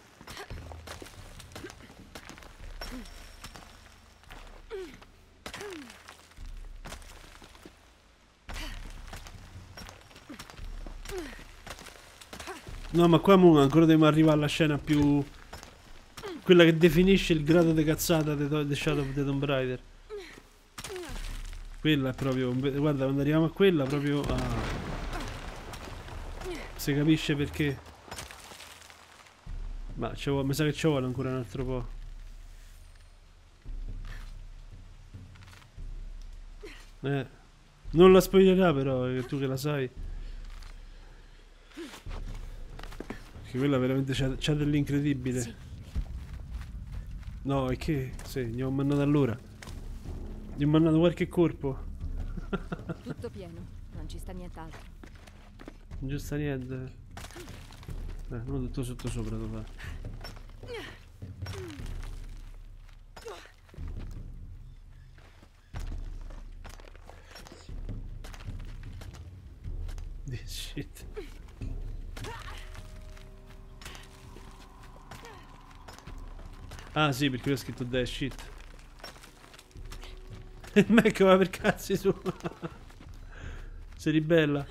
No, ma qua mo ancora dobbiamo arrivare alla scena più... quella che definisce il grado di cazzata di The Shadow of the Tomb Raider. Quella è proprio... guarda, quando arriviamo a quella proprio... Ah. Si capisce perché. Ma vuole, mi sa che ci vuole ancora un altro po'. Eh. Non la spoilerà però, che tu che la sai. Perché quella veramente c'ha dell'incredibile. Sì. No, e che? Sì, gli ho mandato allora. Gli ho mandato qualche corpo. Tutto pieno, non ci sta nient'altro. Non ci sta niente. Eh, non tutto sotto sopra dov'è. This shit. Ah sì, perché ho scritto that shit. Il Mac va per cazzi su. Si ribella.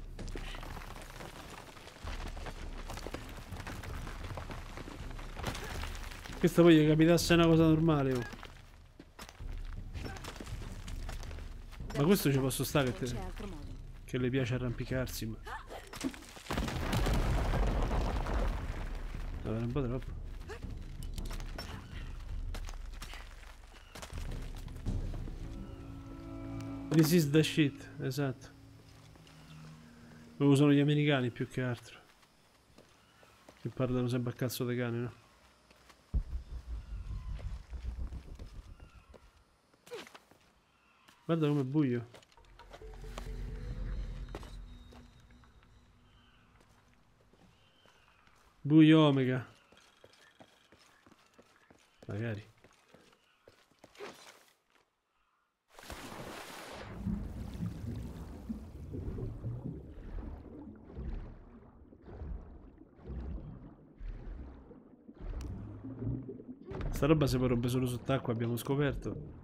Questa poi gli capitasse una cosa normale. Oh. Ma questo ci posso stare che, te, che le piace arrampicarsi, ma... Vabbè, un po' troppo. This is the shit, esatto. Lo usano gli americani più che altro. Che parlano sempre a cazzo dei cani, no? Guarda com'è buio. Buio omega. Magari. Sta roba si può rompere solo sott'acqua, abbiamo scoperto.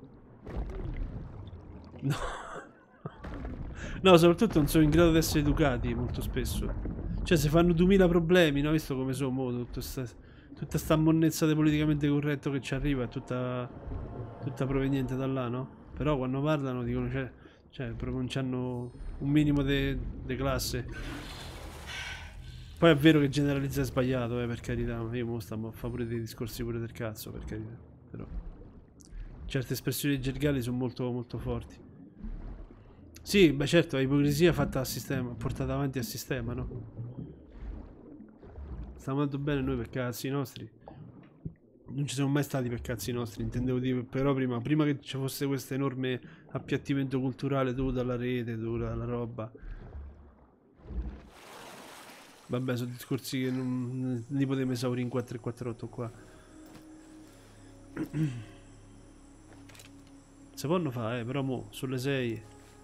No. No, soprattutto non sono in grado di essere educati molto spesso. Cioè, se fanno duemila problemi, no? Visto come sono, tutta sta, tutta sta monnezza di politicamente corretto che ci arriva è tutta, tutta proveniente da là, no? Però quando parlano dicono, cioè, cioè proprio non c'hanno un minimo di classe. Poi è vero che generalizzare è sbagliato, eh, per carità. Io mo stiamo a fare pure dei discorsi pure del cazzo, per carità. Però certe espressioni gergali sono molto molto forti. Sì, beh certo, è ipocrisia fatta a sistema, portata avanti al sistema, no? Stiamo andando bene noi per cazzi nostri. Non ci siamo mai stati per cazzi nostri, intendevo dire, però prima, prima che ci fosse questo enorme appiattimento culturale dovuto alla rete, dovuto alla roba. Vabbè, sono discorsi che non li potevo esaurire in quattro e quarantotto qua. Si possono fare, eh, però mo, sulle sei.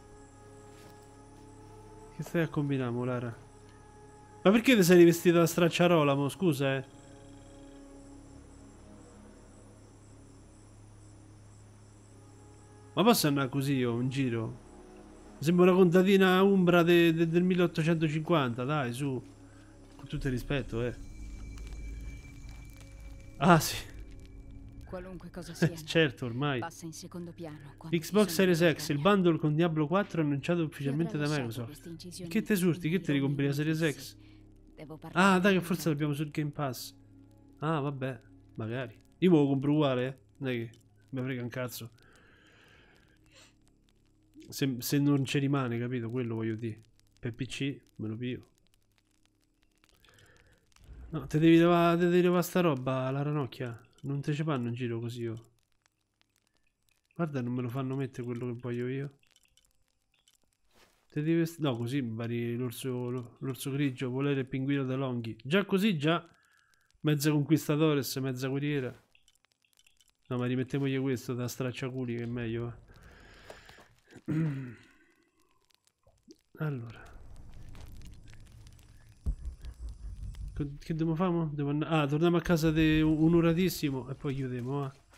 Che stai a combinare, mo, Lara? Ma perché ti sei rivestita da stracciarola, mo? Scusa, eh. Ma posso andare così io, in giro? Sembra una contadina umbra de, de, del milleottocentocinquanta, dai, su. Con tutto il rispetto, eh. Ah, sì. Qualunque cosa sia. Certo, ormai. Passa in secondo piano. Xbox Series X, il bundle con Diablo quattro è annunciato ufficialmente da Microsoft. Che te surti? Che te ricompri la Series X? Ah, dai, che forse l'abbiamo sul Game Pass. Ah, vabbè, magari. Io me lo compro uguale, eh. Non è che mi frega un cazzo. Se, se non ci rimane, capito? Quello voglio dire. Per P C me lo pio. No, te devi levare, te devi levare sta roba, la ranocchia. Non te ce fanno in giro così, oh. Guarda, non me lo fanno mettere quello che voglio io. Te devi vest- no, così mi pari l'orso l'orso grigio, volere il pinguino da Longhi. Già così, già mezza conquistadores, mezza guerriera. No, ma rimettiamogli questo da stracciaculi che è meglio, eh. Allora. Che dobbiamo fare? Devo and- ah, torniamo a casa di un uratissimo e poi chiudiamo, eh.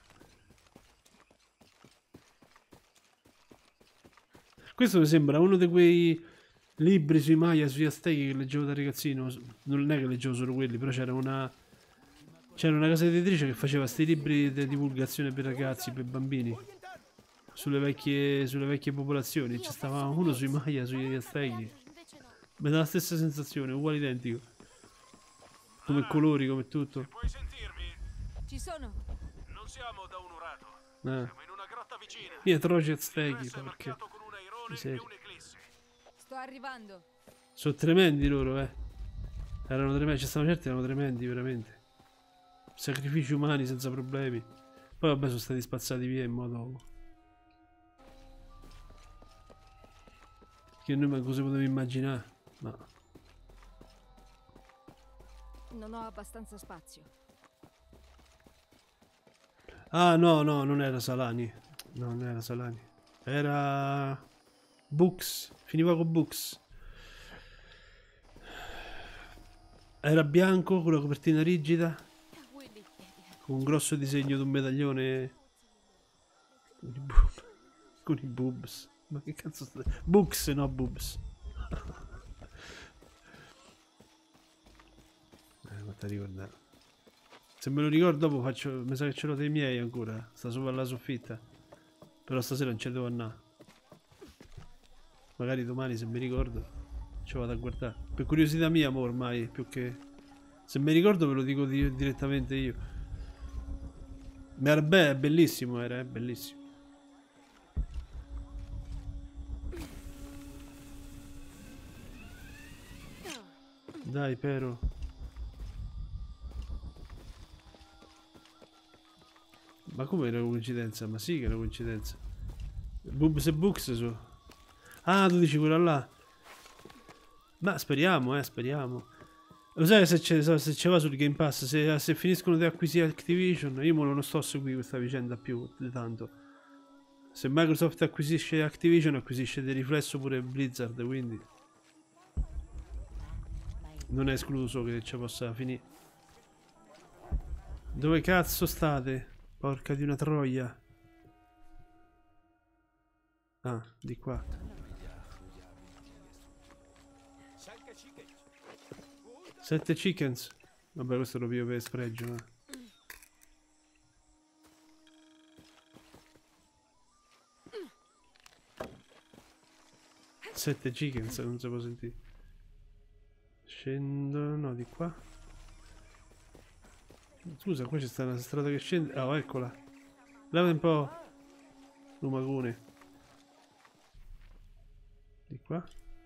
Questo mi sembra uno di quei libri sui Maya, sui Aztechi che leggevo da ragazzino. Non è che leggevo solo quelli, però c'era una c'era una casa editrice che faceva questi libri di divulgazione per ragazzi, per bambini, sulle vecchie, sulle vecchie popolazioni. C'è stava uno sui Maya, sugli Aztechi. Mi dà la stessa sensazione, uguale identico. Come colori, come tutto. Puoi sentirmi? Ci sono. Non siamo da un urato. Eh. Siamo in una grotta vicina. Io atroci Aztechi, perché miseria. Sto arrivando. Sono tremendi loro, eh. Erano tremendi, ci stavano certi, erano tremendi, veramente. Sacrifici umani senza problemi. Poi vabbè, sono stati spazzati via in modo che noi manco se potevo immaginare. No. Non ho abbastanza spazio. Ah no, no, non era Salani. No, non era Salani. Era Books. Finiva con Books. Era bianco con la copertina rigida, con un grosso disegno di un medaglione con i, boob... con i boobs. Ma che cazzo sta... Books, no boobs. Eh, ma te ricordare. Se me lo ricordo dopo faccio... Mi sa che ce l'ho dei miei ancora. Sta sopra la soffitta. Però stasera non ci devo andare. Magari domani se mi ricordo ci vado a guardare. Per curiosità mia, mo, ormai, più che... Se mi ricordo ve lo dico di direttamente io. Ma era be bellissimo, era, eh, bellissimo. Dai, però. Ma come era coincidenza? Ma sì che era coincidenza. Boobs e Books su. Ah, tu dici quella là. Ma speriamo, eh, speriamo. Lo sai se c'è se c'è va sul Game Pass, se, se finiscono di acquisire Activision, io non sto a seguire questa vicenda più di tanto. Se Microsoft acquisisce Activision, acquisisce di riflesso pure Blizzard, quindi non è escluso che ci possa finire. Dove cazzo state? Porca di una troia. Ah, di qua. Sette chickens. Vabbè, questo lo piglio per spregio, eh. Sette chickens, non si può sentire. Scendo, no, di qua. Scusa, qua c'è sta una strada che scende. Ah, oh, eccola. Lava un po'. Lumagone. Di qua.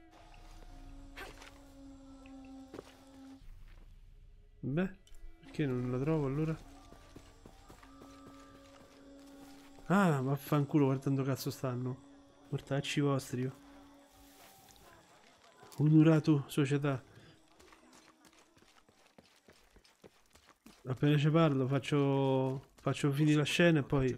Beh, perché non la trovo allora? Ah, vaffanculo, guardando cazzo stanno. Mortacci vostri, io. Unurato società. Appena ci parlo faccio faccio finire la scena e poi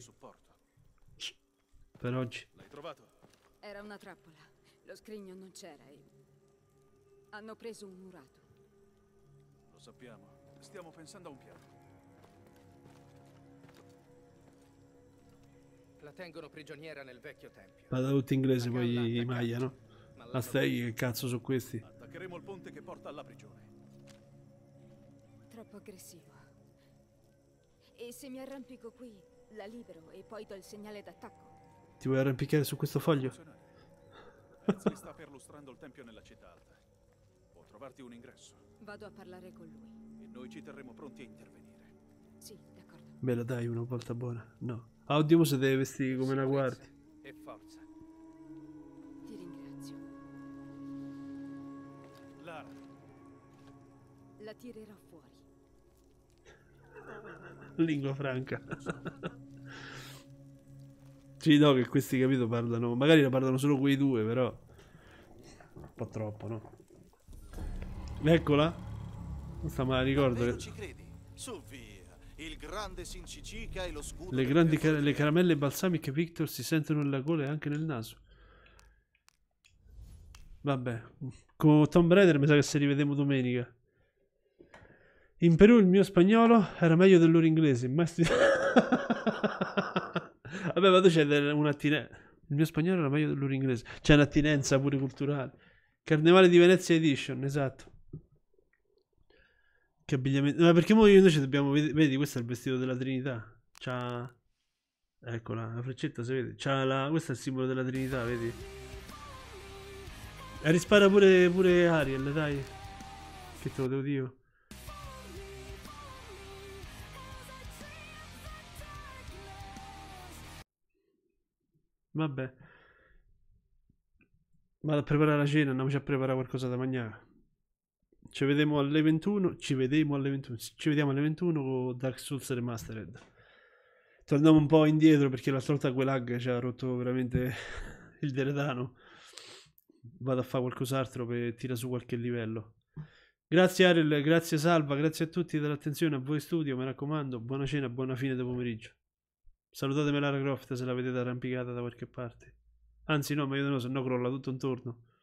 per oggi. L'hai trovato? Era una trappola. Lo scrigno non c'era e hanno preso un urato. Lo sappiamo. Stiamo pensando a un piano. La tengono prigioniera nel vecchio tempio. Vado tutto inglese poi i Maya, no? Aztechi, che cazzo sono questi? Attaccheremo il ponte che porta alla prigione. Troppo aggressivo. E se mi arrampico qui, la libero e poi do il segnale d'attacco. Ti vuoi arrampicare su questo foglio? Ezio sta perlustrando il tempio nella città alta. Può trovarti un ingresso. Vado a parlare con lui. E noi ci terremo pronti a intervenire. Sì, d'accordo. Me la dai una volta buona? No. Ah, oddio, mo se deve vestire come una guardia. E forza. Ti ringrazio. Lara. La tirerò fuori. Lingua franca. Sì, no, che questi, capito, parlano... Magari la parlano solo quei due, però... Un po' troppo, no? Eccola. Questa me la ricordo. Che... ci credi? Su via. Il grande Sinchicica e lo scudo... Le grandi car le caramelle balsamiche Victor si sentono nella gola e anche nel naso. Vabbè. Con Tomb Raider mi sa che se rivedemo domenica. In Perù il mio spagnolo era meglio del loro inglese. Ma sti... Vabbè, ma tu c'è un'attinenza. Il mio spagnolo era meglio del loro inglese. C'è un'attinenza pure culturale. Carnevale di Venezia Edition, esatto. Che abbigliamento. Ma perché noi invece dobbiamo. Vedi, questo è il vestito della Trinità. C'ha. Eccola, la freccetta si vede. C'ha la. Questo è il simbolo della Trinità, vedi? E rispara pure, pure Ariel, dai. Che te lo devo dire? Vabbè. Vado a preparare la cena, andiamoci a preparare qualcosa da mangiare. Ci vediamo alle ventuno. Ci vediamo alle ventuno. Ci vediamo alle ventuno con Dark Souls Remastered. Torniamo un po' indietro perché l'altra volta quel lag ci ha rotto veramente il deretano. Vado a fare qualcos'altro per tirare su qualche livello. Grazie Ariel, grazie Salva, grazie a tutti dell'attenzione, a voi studio, mi raccomando, buona cena, buona fine del pomeriggio. Salutatemi Lara Croft se la vedete arrampicata da qualche parte. Anzi no, meglio di no, se no crolla tutto intorno.